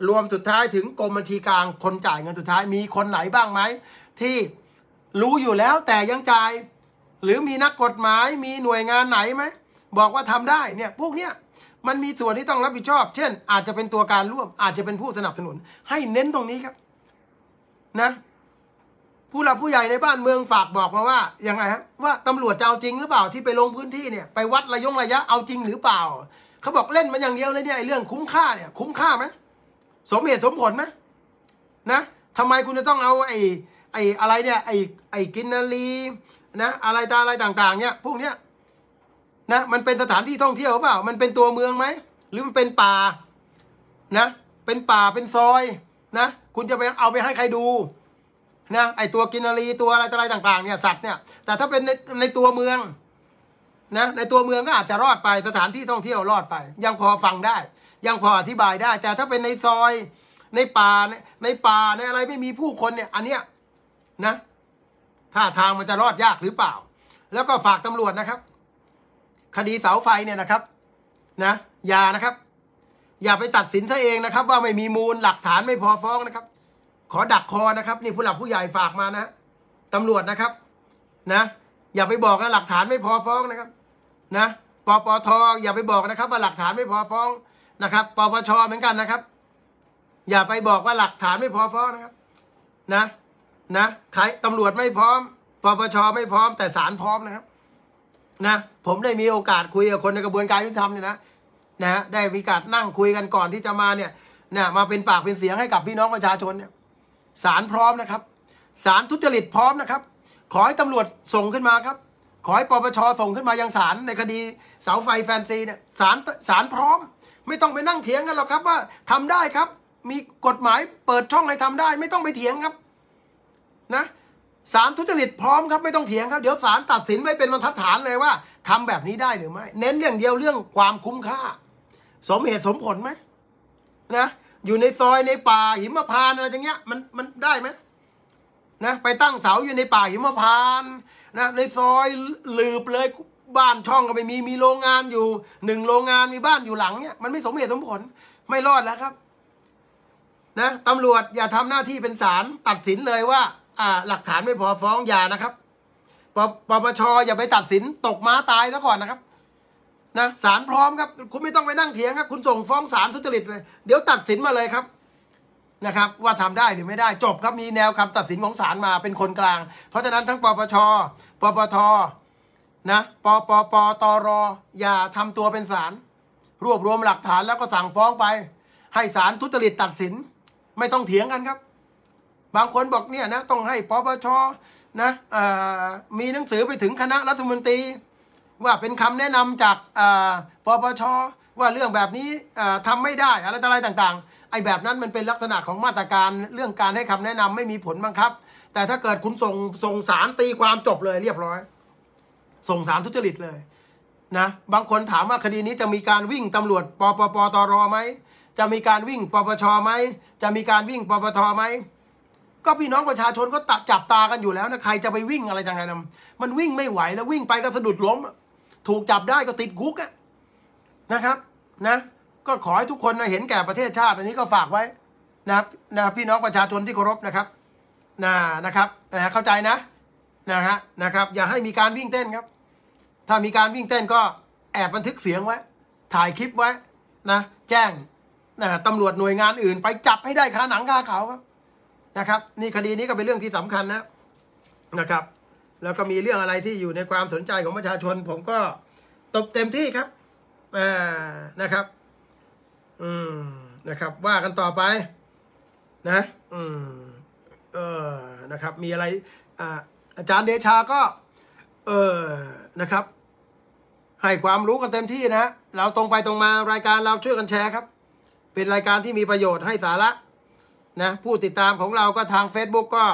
รวมสุดท้ายถึงกรมบัญชีกลางคนจ่ายเงินสุดท้ายมีคนไหนบ้างไหมที่รู้อยู่แล้วแต่ยังจ่ายหรือมีนักกฎหมายมีหน่วยงานไหนไหมบอกว่าทำได้เนี่ยพวกเนี้ยมันมีส่วนที่ต้องรับผิดชอบเช่นอาจจะเป็นตัวการร่วมอาจจะเป็นผู้สนับสนุนให้เน้นตรงนี้ครับนะผู้หลักผู้ใหญ่ในบ้านเมืองฝากบอกมาว่ายังไงฮะว่าตำรวจจะเอาจริงหรือเปล่าที่ไปลงพื้นที่เนี่ยไปวัดระยะเอาจริงหรือเปล่าเขาบอกเล่นมันอย่างเดียวเลยเนี่ยไอ้เรื่องคุ้มค่าเนี่ยคุ้มค่าไหมสมเหตุสมผลไหมนะทำไมคุณจะต้องเอาไอ้อะไรเนี่ยไอ้กินนารีนะอะไรต่างๆเนี่ยพวกเนี้ยนะมันเป็นสถานที่ท่องเที่ยวหรือเปล่ามันเป็นตัวเมืองไหมหรือมันเป็นป่านะเป็นป่าเป็นซอยนะคุณจะไปเอาไปให้ใครดูนะไอตัวกินนารีตัวอะไรต่างๆเนี่ยสัตว์เนี่ยแต่ถ้าเป็นในตัวเมืองนะในตัวเมืองก็อาจจะรอดไปสถานที่ท่องเที่ยวรอดไปยังพอฟังได้ยังพออธิบายได้แต่ถ้าเป็นในซอยในป่าในอะไรไม่มีผู้คนเนี่ยอันเนี้ยนะท่าทางมันจะรอดยากหรือเปล่าแล้วก็ฝากตำรวจนะครับคดีเสาไฟเนี่ยนะครับนะอย่านะครับอย่าไปตัดสินซะเองนะครับว่าไม่มีมูลหลักฐานไม่พอฟ้องนะครับขอดักคอนะครับนี่ผู้หลักผู้ใหญ่ฝากมานะตำรวจนะครับนะอย่าไปบอกนะหลักฐานไม่พอฟ้องนะครับนะปปท.อย่าไปบอกนะครับว่าหลักฐานไม่พอฟ้องนะครับปปช.เหมือนกันนะครับอย่าไปบอกว่าหลักฐานไม่พอฟ้องนะครับนะใครตำรวจไม่พร้อมปปช.ไม่พร้อมแต่ศาลพร้อมนะครับนะผมได้มีโอกาสคุยกับคนในกระบวนการยุติธรรมเนี่ยนะได้มีการนั่งคุยกันก่อนที่จะมาเนี่ยมาเป็นปากเป็นเสียงให้กับพี่น้องประชาชนเนี่ยศาลพร้อมนะครับศาลทุจริตพร้อมนะครับขอให้ตำรวจส่งขึ้นมาครับขอให้ปปช.ส่งขึ้นมายังศาลในคดีเสาไฟแฟนซีเนี่ยศาลพร้อมไม่ต้องไปนั่งเถียงกันหรอกครับว่าทำได้ครับมีกฎหมายเปิดช่องให้ทำได้ไม่ต้องไปเถียงครับนะศาลทุจริตพร้อมครับไม่ต้องเถียงครับเดี๋ยวศาลตัดสินไว้เป็นบรรทัดฐานเลยว่าทำแบบนี้ได้หรือไม่เน้นอย่างเดียวเรื่องความคุ้มค่าสมเหตุสมผลไหมนะอยู่ในซอยในป่าหิมพานต์อะไรอย่างเงี้ยมันได้ไหมนะไปตั้งเสาอยู่ในป่าหิมพานต์นะในซอยหลืบเลยบ้านช่องก็ไม่มีโรงงานอยู่1โรงงานมีบ้านอยู่หลังเนี้ยมันไม่สมเหตุสมผลไม่รอดแล้วครับนะตำรวจอย่าทำหน้าที่เป็นศาลตัดสินเลยว่าหลักฐานไม่พอฟ้องอย่านะครับปปช.อย่าไปตัดสินตกม้าตายซะก่อนนะครับนะศาลพร้อมครับคุณไม่ต้องไปนั่งเถียงครับคุณส่งฟ้องศาลทุจริตเลยเดี๋ยวตัดสินมาเลยครับนะครับว่าทำได้หรือไม่ได้จบครับมีแนวคำตัดสินของศาลมาเป็นคนกลางเพราะฉะนั้นทั้งปปช.ปปท.นะปตร.อย่าทำตัวเป็นศาลรวบรวมหลักฐานแล้วก็สั่งฟ้องไปให้ศาลทุจริตตัดสินไม่ต้องเถียงกันครับบางคนบอกเนี่ยนะต้องให้ปปช.นะมีหนังสือไปถึงคณะรัฐมนตรีว่าเป็นคำแนะนำจากปปช.ว่าเรื่องแบบนี้ทำไม่ได้อะไรต่างๆไอ้แบบนั้นมันเป็นลักษณะของมาตรการเรื่องการให้คำแนะนำไม่มีผลบังคับแต่ถ้าเกิดคุณส่งศาลตีความจบเลยเรียบร้อยส่งศาลทุจริตเลยนะบางคนถามว่าคดีนี้จะมีการวิ่งตำรวจปตร.ไหมจะมีการวิ่งปปช.ไหมจะมีการวิ่งปปท.ไหมก็พี่น้องประชาชนก็จับตากันอยู่แล้วนะใครจะไปวิ่งอะไรจังไงนะมันวิ่งไม่ไหวแล้ววิ่งไปก็สะดุดล้มถูกจับได้ก็ติดคุกนะครับนะก็ขอให้ทุกคนเห็นแก่ประเทศชาติอันนี้ก็ฝากไว้นะพี่น้องประชาชนที่เคารพนะครับนะครับเข้าใจนะครับอย่าให้มีการวิ่งเต้นครับถ้ามีการวิ่งเต้นก็แอบบันทึกเสียงไว้ถ่ายคลิปไว้นะแจ้งตำรวจหน่วยงานอื่นไปจับให้ได้คาหนังคาเขาครับนะครับนี่คดีนี้ก็เป็นเรื่องที่สำคัญนะครับแล้วก็มีเรื่องอะไรที่อยู่ในความสนใจของประชาชนผมก็ตบเต็มที่ครับนะครับนะครับว่ากันต่อไปนะนะครับมีอะไรอาจารย์เดชาก็นะครับให้ความรู้กันเต็มที่นะเราตรงไปตรงมารายการเราช่วยกันแชร์ครับเป็นรายการที่มีประโยชน์ให้สาระนะผู้ติดตามของเราก็ทาง Facebook ก็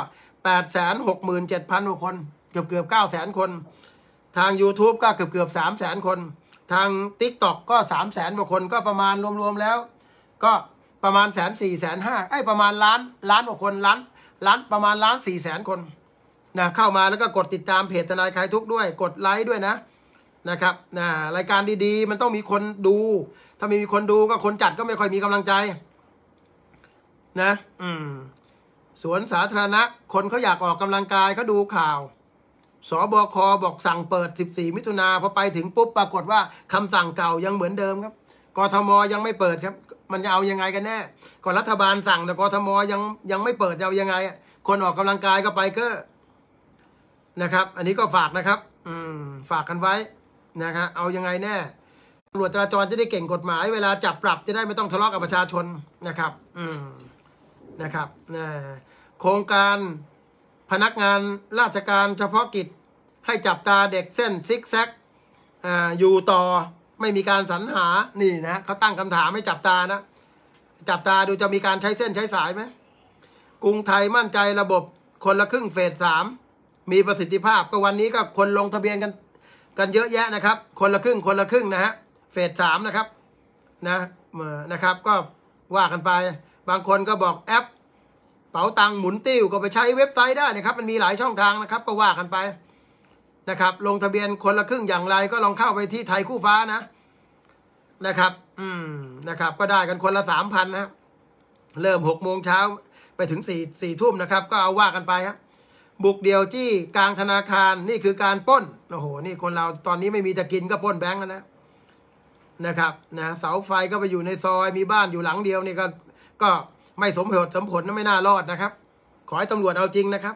867,000 คนเกือบ 900,000 คนทาง YouTube ก็เกือบ 300,000 คนทาง TikTok ก็ 300,000 กว่าคนก็ประมาณรวมๆแล้วก็ประมาณ140,000-150,000ประมาณล้านกว่าคนล้านประมาณ1,400,000 คนนะเข้ามาแล้วก็กดติดตามเพจทนายคลายทุกข์ด้วยกดไลค์ด้วยนะครับรายการดีๆมันต้องมีคนดูถ้าไม่มีคนดูก็คนจัดก็ไม่ค่อยมีกำลังใจนะสวนสาธารณะคนเขาอยากออกกำลังกายเขาดูข่าวสบคบอกสั่งเปิด14มิถุนาพอไปถึงปุ๊บปรากฏว่าคำสั่งเก่ายังเหมือนเดิมครับกทมยังไม่เปิดครับมันจะเอายังไงกันแน่ก่อนรัฐบาลสั่งแต่กทมยังไม่เปิดจะเอายังไงคนออกกำลังกายก็ไปก็นะครับอันนี้ก็ฝากนะครับฝากกันไว้นะครับเอายังไงแน่ตำรวจจราจรจะได้เก่งกฎหมายเวลาจับปรับจะได้ไม่ต้องทะเลาะกับประชาชนนะครับนะครับโครงการพนักงานราชการเฉพาะกิจให้จับตาเด็กเส้นซิกแซกอยู่ต่อไม่มีการสรรหานี่นะเขาตั้งคำถามให้จับตานะจับตาดูจะมีการใช้เส้นใช้สายไหมกรุงไทยมั่นใจระบบคนละครึ่งเฟส 3มีประสิทธิภาพก็วันนี้ก็คนลงทะเบียนกันเยอะแยะนะครับคนละครึ่งนะฮะเฟส 3นะครับนะครับก็ว่ากันไปบางคนก็บอกแอปเป๋าตังหมุนติ้วก็ไปใช้เว็บไซต์ได้นะครับมันมีหลายช่องทางนะครับก็ว่ากันไปนะครับลงทะเบียนคนละครึ่งอย่างไรก็ลองเข้าไปที่ไทยคู่ฟ้านะครับนะครับก็ได้กันคนละ 3,000 นะเริ่ม6 โมงเช้าไปถึง4 ทุ่มนะครับก็เอาว่ากันไปครับบุกเดี่ยวจี้กลางธนาคารนี่คือการปล้นโอ้โหนี่คนเราตอนนี้ไม่มีจะกินก็ปล้นแบงก์แล้วนะครับเสาไฟก็ไปอยู่ในซอยมีบ้านอยู่หลังเดียวนี่ก็ไม่สมเหตุสมผลไม่น่ารอดนะครับขอให้ตำรวจเอาจริงนะครับ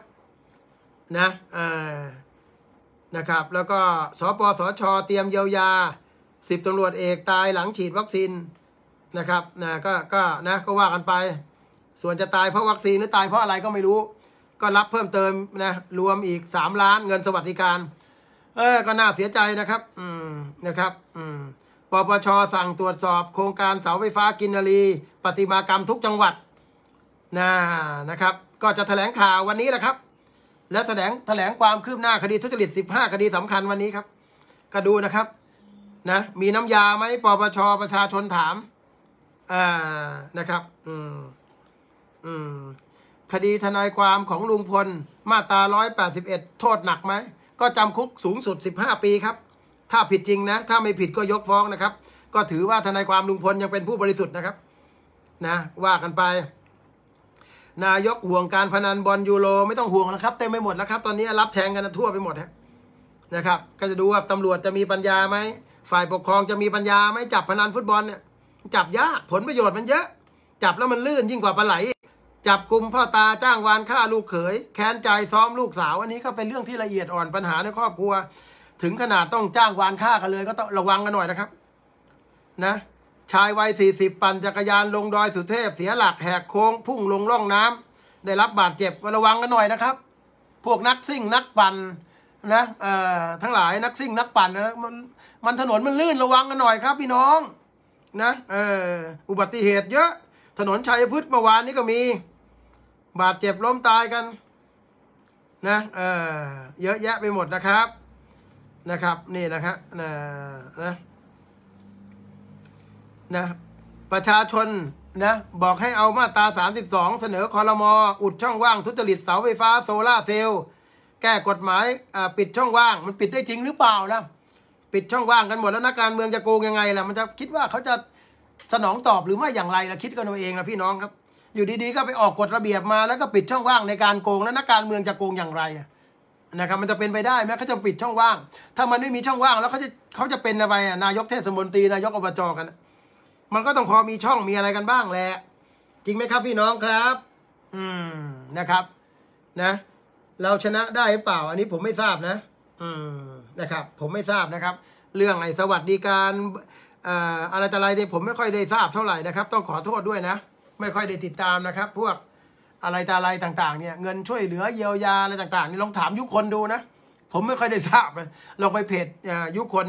นะครับแล้วก็สปสช.เตรียมเยียวยา10 ตำรวจเอกตายหลังฉีดวัคซีนนะครับก็ว่ากันไปส่วนจะตายเพราะวัคซีนหรือตายเพราะอะไรก็ไม่รู้ก็รับเพิ่มเติมรวมอีก3 ล้านเงินสวัสดิการก็น่าเสียใจนะครับนะครับปปช.สั่งตรวจสอบโครงการเสาไฟฟ้ากินนารีประติมากรรมทุกจังหวัดนะครับก็จะแถลงข่าววันนี้แหละครับและแถลงความคืบหน้าคดีทุจริต15 คดีสำคัญวันนี้ครับก็ดูนะครับมีน้ำยาไหมปปช.ประชาชนถามนะครับคดีทนายความของลุงพลมาตรา181โทษหนักไหมก็จำคุกสูงสุด15 ปีครับถ้าผิดจริงนะถ้าไม่ผิดก็ยกฟ้องนะครับก็ถือว่าทนายความลุงพลยังเป็นผู้บริสุทธิ์นะครับว่ากันไปนายกห่วงการพนันบอลยูโรไม่ต้องห่วงนะครับเต็มไปหมดแล้วครับตอนนี้รับแทงกันทั่วไปหมดนะครับก็จะดูว่าตำรวจจะมีปัญญาไหมฝ่ายปกครองจะมีปัญญาไหมจับพนันฟุตบอลเนี่ยจับยากผลประโยชน์มันเยอะจับแล้วมันลื่นยิ่งกว่าปลาไหลจับกลุ่มพ่อตาจ้างวานฆ่าลูกเขยแค้นใจซ้อมลูกสาวอันนี้ก็เป็นเรื่องที่ละเอียดอ่อนปัญหาในครอบครัวถึงขนาดต้องจ้างวานฆ่ากันเลยก็ต้องระวังกันหน่อยนะครับชายวัย40ปั่นจักรยานลงดอยสุเทพเสียหลักแหกโค้งพุ่งลงร่องน้ำได้รับบาดเจ็บระวังกันหน่อยนะครับพวกนักซิ่งนักปั่นทั้งหลายนักซิ่งนักปั่นมันถนนมันลื่นระวังกันหน่อยครับพี่น้องอุบัติเหตุเยอะถนนชัยพฤกษ์เมื่อวานนี้ก็มีบาดเจ็บล้มตายกันเยอะแยะไปหมดนะครับนี่นะครับประชาชนบอกให้เอามาตรา32เสนอครม.อุดช่องว่างทุจริตเสาไฟฟ้าโซล่าเซลล์แก้กฎหมายปิดช่องว่างมันปิดได้จริงหรือเปล่าล่ะปิดช่องว่างกันหมดแล้วนักการเมืองจะโกงยังไงล่ะมันจะคิดว่าเขาจะสนองตอบหรือไม่อย่างไรล่ะคิดกันเอาเองนะพี่น้องครับอยู่ดีๆก็ไปออกกฎระเบียบมาแล้วก็ปิดช่องว่างในการโกงแล้วนักการเมืองจะโกงอย่างไรนะครับมันจะเป็นไปได้ไหมเขาจะปิดช่องว่างถ้ามันไม่มีช่องว่างแล้วเขาจะเป็นอะไรนายกเทศมนตรีนายกอบจกันมันก็ต้องพอมีช่องมีอะไรกันบ้างแหละจริงไหมครับพี่น้องครับนะครับเราชนะได้หรือเปล่าอันนี้ผมไม่ทราบนะครับผมไม่ทราบนะครับเรื่องไอ้สวัสดิการอะไรต่ออะไรเนี่ยผมไม่ค่อยได้ทราบเท่าไหร่นะครับต้องขอโทษด้วยนะไม่ค่อยได้ติดตามนะครับพวกอะไรต่ออะไรต่างๆเนี่ยเงินช่วยเหลือเยียวยาอะไรต่างๆนี่ลองถามยุคนดูนะผมไม่ค่อยได้ทราบเลยลองไปเพจยุคน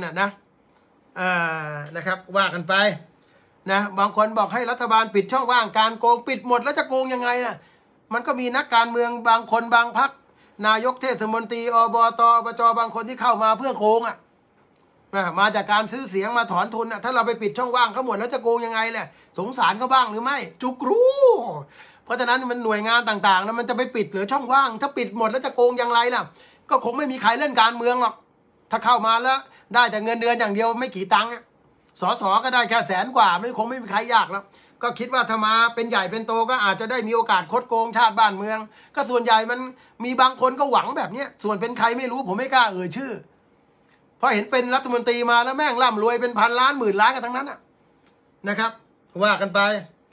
นะครับว่ากันไปบางคนบอกให้รัฐบาลปิดช่องว่างการโกงปิดหมดแล้วจะโกงยังไงมันก็มีนักการเมืองบางคนบางพรรคนายกเทศมนตรีอบต.อบจ.บางคนที่เข้ามาเพื่อโกงมาจากการซื้อเสียงมาถอนทุนถ้าเราไปปิดช่องว่างเขาหมดแล้วจะโกงยังไงแหละสงสารเขาบ้างหรือไม่จุกรู้เพราะฉะนั้นมันหน่วยงานต่างๆนะมันจะไปปิดหรือช่องว่างถ้าปิดหมดแล้วจะโกงอย่างไรล่ะก็คงไม่มีใครเล่นการเมืองหรอกถ้าเข้ามาแล้วได้แต่เงินเดือนอย่างเดียวไม่กี่ตังค์สสก็ได้แค่100,000 กว่าไม่มีใครยากแล้วก็คิดว่าถ้ามาเป็นใหญ่เป็นโตก็อาจจะได้มีโอกาสคดโกงชาติบ้านเมืองก็ส่วนใหญ่มันมีบางคนก็หวังแบบเนี้ยส่วนเป็นใครไม่รู้ผมไม่กล้าเอ่ยชื่อเพราะเห็นเป็นรัฐมนตรีมาแล้วแม่งร่ำรวยเป็นพันล้านหมื่นล้านกันทั้งนั้นนะครับว่ากันไป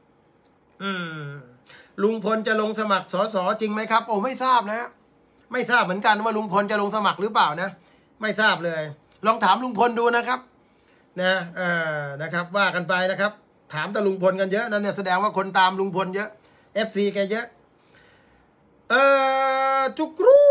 ลุงพลจะลงสมัครสสจริงไหมครับโอ้ไม่ทราบนะไม่ทราบเหมือนกันว่าลุงพลจะลงสมัครหรือเปล่านะไม่ทราบเลยลองถามลุงพลดูนะครับนะครับว่ากันไปนะครับถามแต่ลุงพลกันเยอะนั่นเนี่ยแสดงว่าคนตามลุงพลเยอะ FC แกเยอะจุกรู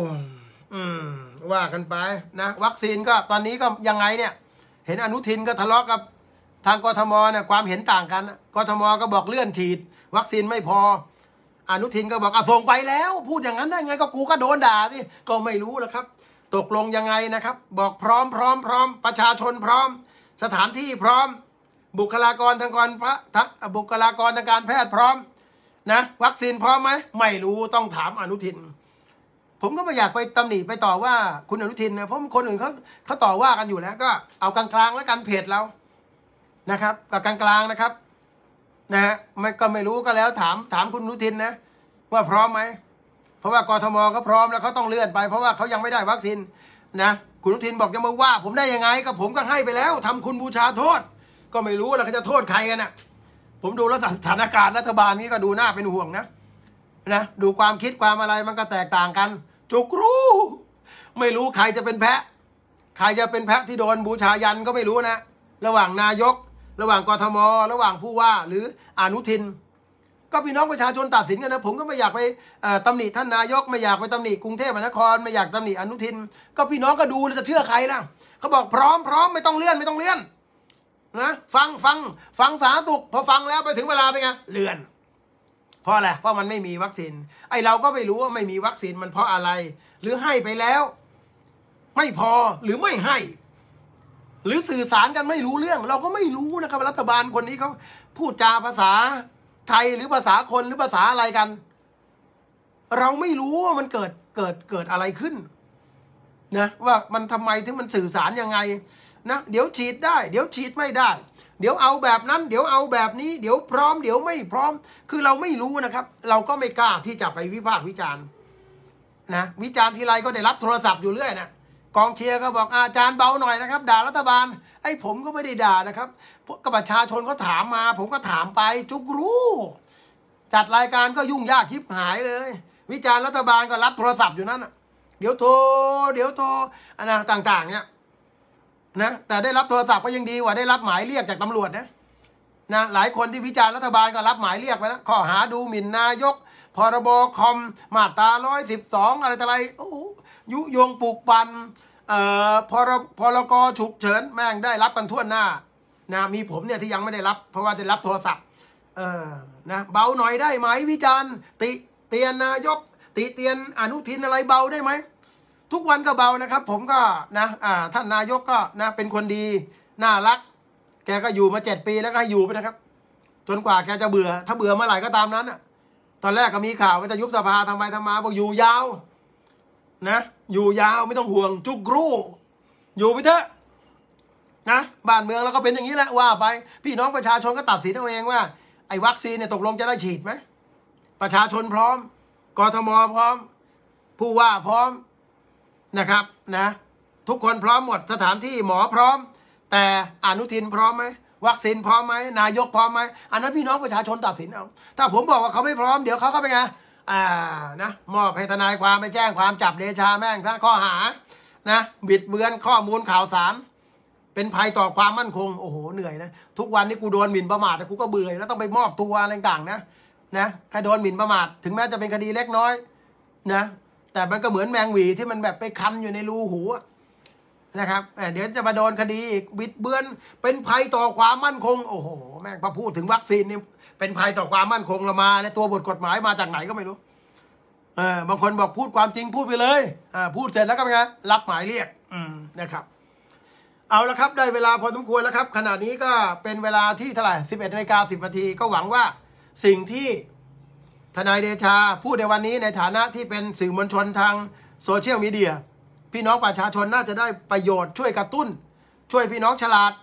ว่ากันไปนะวัคซีนก็ตอนนี้ก็ยังไงเนี่ยเห็นอนุทินก็ทะเลาะกับทางกทมเนี่ยความเห็นต่างกันกทมก็บอกเลื่อนฉีดวัคซีนไม่พออนุทินก็บอกส่งไปแล้วพูดอย่างนั้นได้ไงก็กูก็โดนด่าสิก็ไม่รู้แล้วครับตกลงยังไงนะครับบอกพร้อมประชาชนพร้อมสถานที่พร้อมบุคลากรทางการแพทย์พร้อมนะวัคซีนพร้อมไหมไม่รู้ต้องถามอนุทินผมก็ไม่อยากไปตำหนิไปต่อว่าคุณอนุทินนะเพราะคนอื่นเขาต่อว่ากันอยู่แล้วก็เอากลางๆแล้วกันเพจเรานะครับกับกลางๆนะครับนะฮะไม่รู้ก็แล้วถามคุณอนุทินนะว่าพร้อมไหมเพราะว่ากทมก็พร้อมแล้วเขาต้องเลื่อนไปเพราะว่าเขายังไม่ได้วัคซีนนะคุณอนุทินบอกจะมาว่าผมได้ยังไงก็ผมก็ให้ไปแล้วทำคุณบูชาโทษก็ไม่รู้แล้วเขาจะโทษใครกันนะผมดูแล้วสถานการณ์รัฐบาลนี้ก็ดูน่าเป็นห่วงนะดูความคิดความอะไรมันก็แตกต่างกันจุกรู้ไม่รู้ใครจะเป็นแพะใครจะเป็นแพะที่โดนบูชายันก็ไม่รู้นะระหว่างนายกระหว่างกทมระหว่างผู้ว่าหรืออนุทินก็พี่น้องประชาชนตัดสินกันนะผมก็ไม่อยากไปตำหนิท่านนายกไม่อยากไปตำหนิกรุงเทพมหานครไม่อยากตำหนิอนุทินก็พี่น้องก็ดูจะเชื่อใครล่ะเขาบอกพร้อมไม่ต้องเลื่อนนะฟังสาธารณสุขพอฟังแล้วไปถึงเวลาเป็นไงเลื่อนเพราะอะไรเพราะมันไม่มีวัคซีนไอเราก็ไม่รู้ว่าไม่มีวัคซีนมันเพราะอะไรหรือให้ไปแล้วไม่พอหรือไม่ให้หรือสื่อสารกันไม่รู้เรื่องเราก็ไม่รู้นะครับรัฐบาลคนนี้เขาพูดจาภาษาไทยหรือภาษาคนหรือภาษาอะไรกันเราไม่รู้ว่ามันเกิดอะไรขึ้นนะว่ามันทำไมถึงมันสื่อสารยังไงนะเดี๋ยวฉีดได้เดี๋ยวฉีดไม่ได้เดี๋ยวเอาแบบนั้นเดี๋ยวเอาแบบนี้เดี๋ยวพร้อมเดี๋ยวไม่พร้อมคือเราไม่รู้นะครับเราก็ไม่กล้าที่จะไปวิพากษ์วิจารณ์นะวิจารณ์ทีไรก็ได้รับโทรศัพท์อยู่เรื่อยนะกองเชียร์ก็บอกอาจารย์เบาหน่อยนะครับด่ารัฐบาลไอ้ผมก็ไม่ได้ด่านะครับก็ประชาชนเขาถามมาผมก็ถามไปจุกรู้จัดรายการก็ยุ่งยากชิบหายเลยวิจารณ์รัฐบาลก็รับโทรศัพท์อยู่นั่นน่ะเดี๋ยวโทรอะไรต่างๆเนี่ยนะแต่ได้รับโทรศัพท์ก็ยังดีกว่าได้รับหมายเรียกจากตำรวจนะหลายคนที่วิจารณ์รัฐบาลก็รับหมายเรียกไปแล้วข้อหาดูหมิ่นนายกพรบคอมมาตรา112อะไรต่ออะไรโอ้ยุยงปลุกปั่นพรกฉุกเฉินแม่งได้รับกันทั่วหน้านะมีผมเนี่ยที่ยังไม่ได้รับเพราะว่าได้รับโทรศัพท์นะเบาหน่อยได้ไหมวิจารณ์ติเตียนนายกติเตียนอนุทินอะไรเบาได้ไหมทุกวันก็เบานะครับผมก็นะท่านนายกก็นะเป็นคนดีน่ารักแกก็อยู่มา7 ปีแล้วก็ให้อยู่ไปนะครับจนกว่าแกจะเบื่อถ้าเบื่อเมื่อไหร่ก็ตามนั้นตอนแรกก็มีข่าวว่าจะยุบสภาทำมาบอกอยู่ยาวนะอยู่ยาวไม่ต้องห่วงจุกรูอยู่ไปเถอะนะบ้านเมืองเราก็เป็นอย่างนี้แหละว่าไปพี่น้องประชาชนก็ตัดสินเอาเองว่าไอ้วัคซีนเนี่ยตกลงจะได้ฉีดไหมประชาชนพร้อมกทมพร้อมผู้ว่าพร้อมนะครับนะทุกคนพร้อมหมดสถานที่หมอพร้อมแต่อนุทินพร้อมไหมวัคซีนพร้อมไหมนายกพร้อมไหมอันนั้นพี่น้องประชาชนตัดสินเอาถ้าผมบอกว่าเขาไม่พร้อมเดี๋ยวเขาก็เป็นไงนะมอบให้ทนายความไปแจ้งความจับเดชาแม่งทั้งข้อหานะบิดเบือนข้อมูลข่าวสารเป็นภัยต่อความมั่นคงโอ้โหเหนื่อยนะทุกวันนี้กูโดนหมิ่นประมาทกูก็เบื่อแล้วต้องไปมอบตัวอะไรต่างๆนะใครโดนหมิ่นประมาทถึงแม้จะเป็นคดีเล็กน้อยนะแต่มันก็เหมือนแมงหวีที่มันแบบไปคันอยู่ในรูหูนะครับเดี๋ยวจะมาโดนคดีอีกบิดเบือนเป็นภัยต่อความมั่นคงโอ้โหแม่งพอพูดถึงวัคซีนนี่เป็นภัยต่อความมั่นคงเรามาและตัวบทกฎหมายมาจากไหนก็ไม่รู้บางคนบอกพูดความจริงพูดไปเลยพูดเสร็จแล้วก็เป็นไงรับหมายเรียกนะครับเอาละครับได้เวลาพอสมควรแล้วครับขณะนี้ก็เป็นเวลาที่เท่าไหร่ 11:10 นาทีก็หวังว่าสิ่งที่ทนายเดชาพูดในวันนี้ในฐานะที่เป็นสื่อมวลชนทางโซเชียลมีเดียพี่น้องประชาชนน่าจะได้ประโยชน์ช่วยกระตุ้นช่วยพี่น้องฉลาด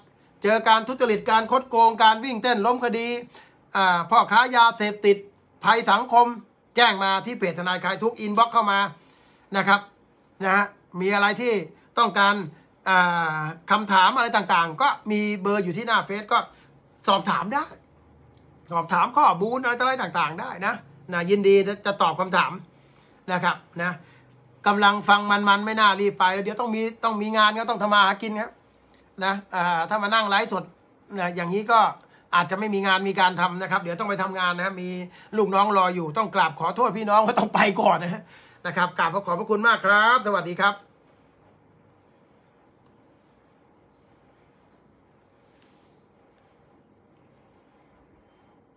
เจอการทุจริตการคดโกงการวิ่งเต้นล้มคดีพ่อค้ายาเสพติดภัยสังคมแจ้งมาที่เพจทนายคลายทุกข์อินบ็อกเข้ามานะครับนะฮะมีอะไรที่ต้องการคำถามอะไรต่างๆก็มีเบอร์อยู่ที่หน้าเฟซก็สอบถามได้สอบถามข้อมูลอะไรต่างๆได้นะยินดีจะตอบคำถามนะครับนะกำลังฟังมันไม่น่ารีบไปเดี๋ยวต้องมีงานก็ต้องทำมาหากินครับนะถ้ามานั่งไลฟ์สดนะอย่างนี้ก็อาจจะไม่มีงานมีการทำนะครับเดี๋ยวต้องไปทำงานนะมีลูกน้องรออยู่ต้องกราบขอโทษพี่น้องว่าต้องไปก่อนนะครับกราบขอบพระคุณมากครับสวัสดีครับ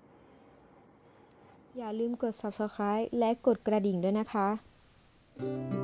อย่าลืมกด subscribe และกดกระดิ่งด้วยนะคะ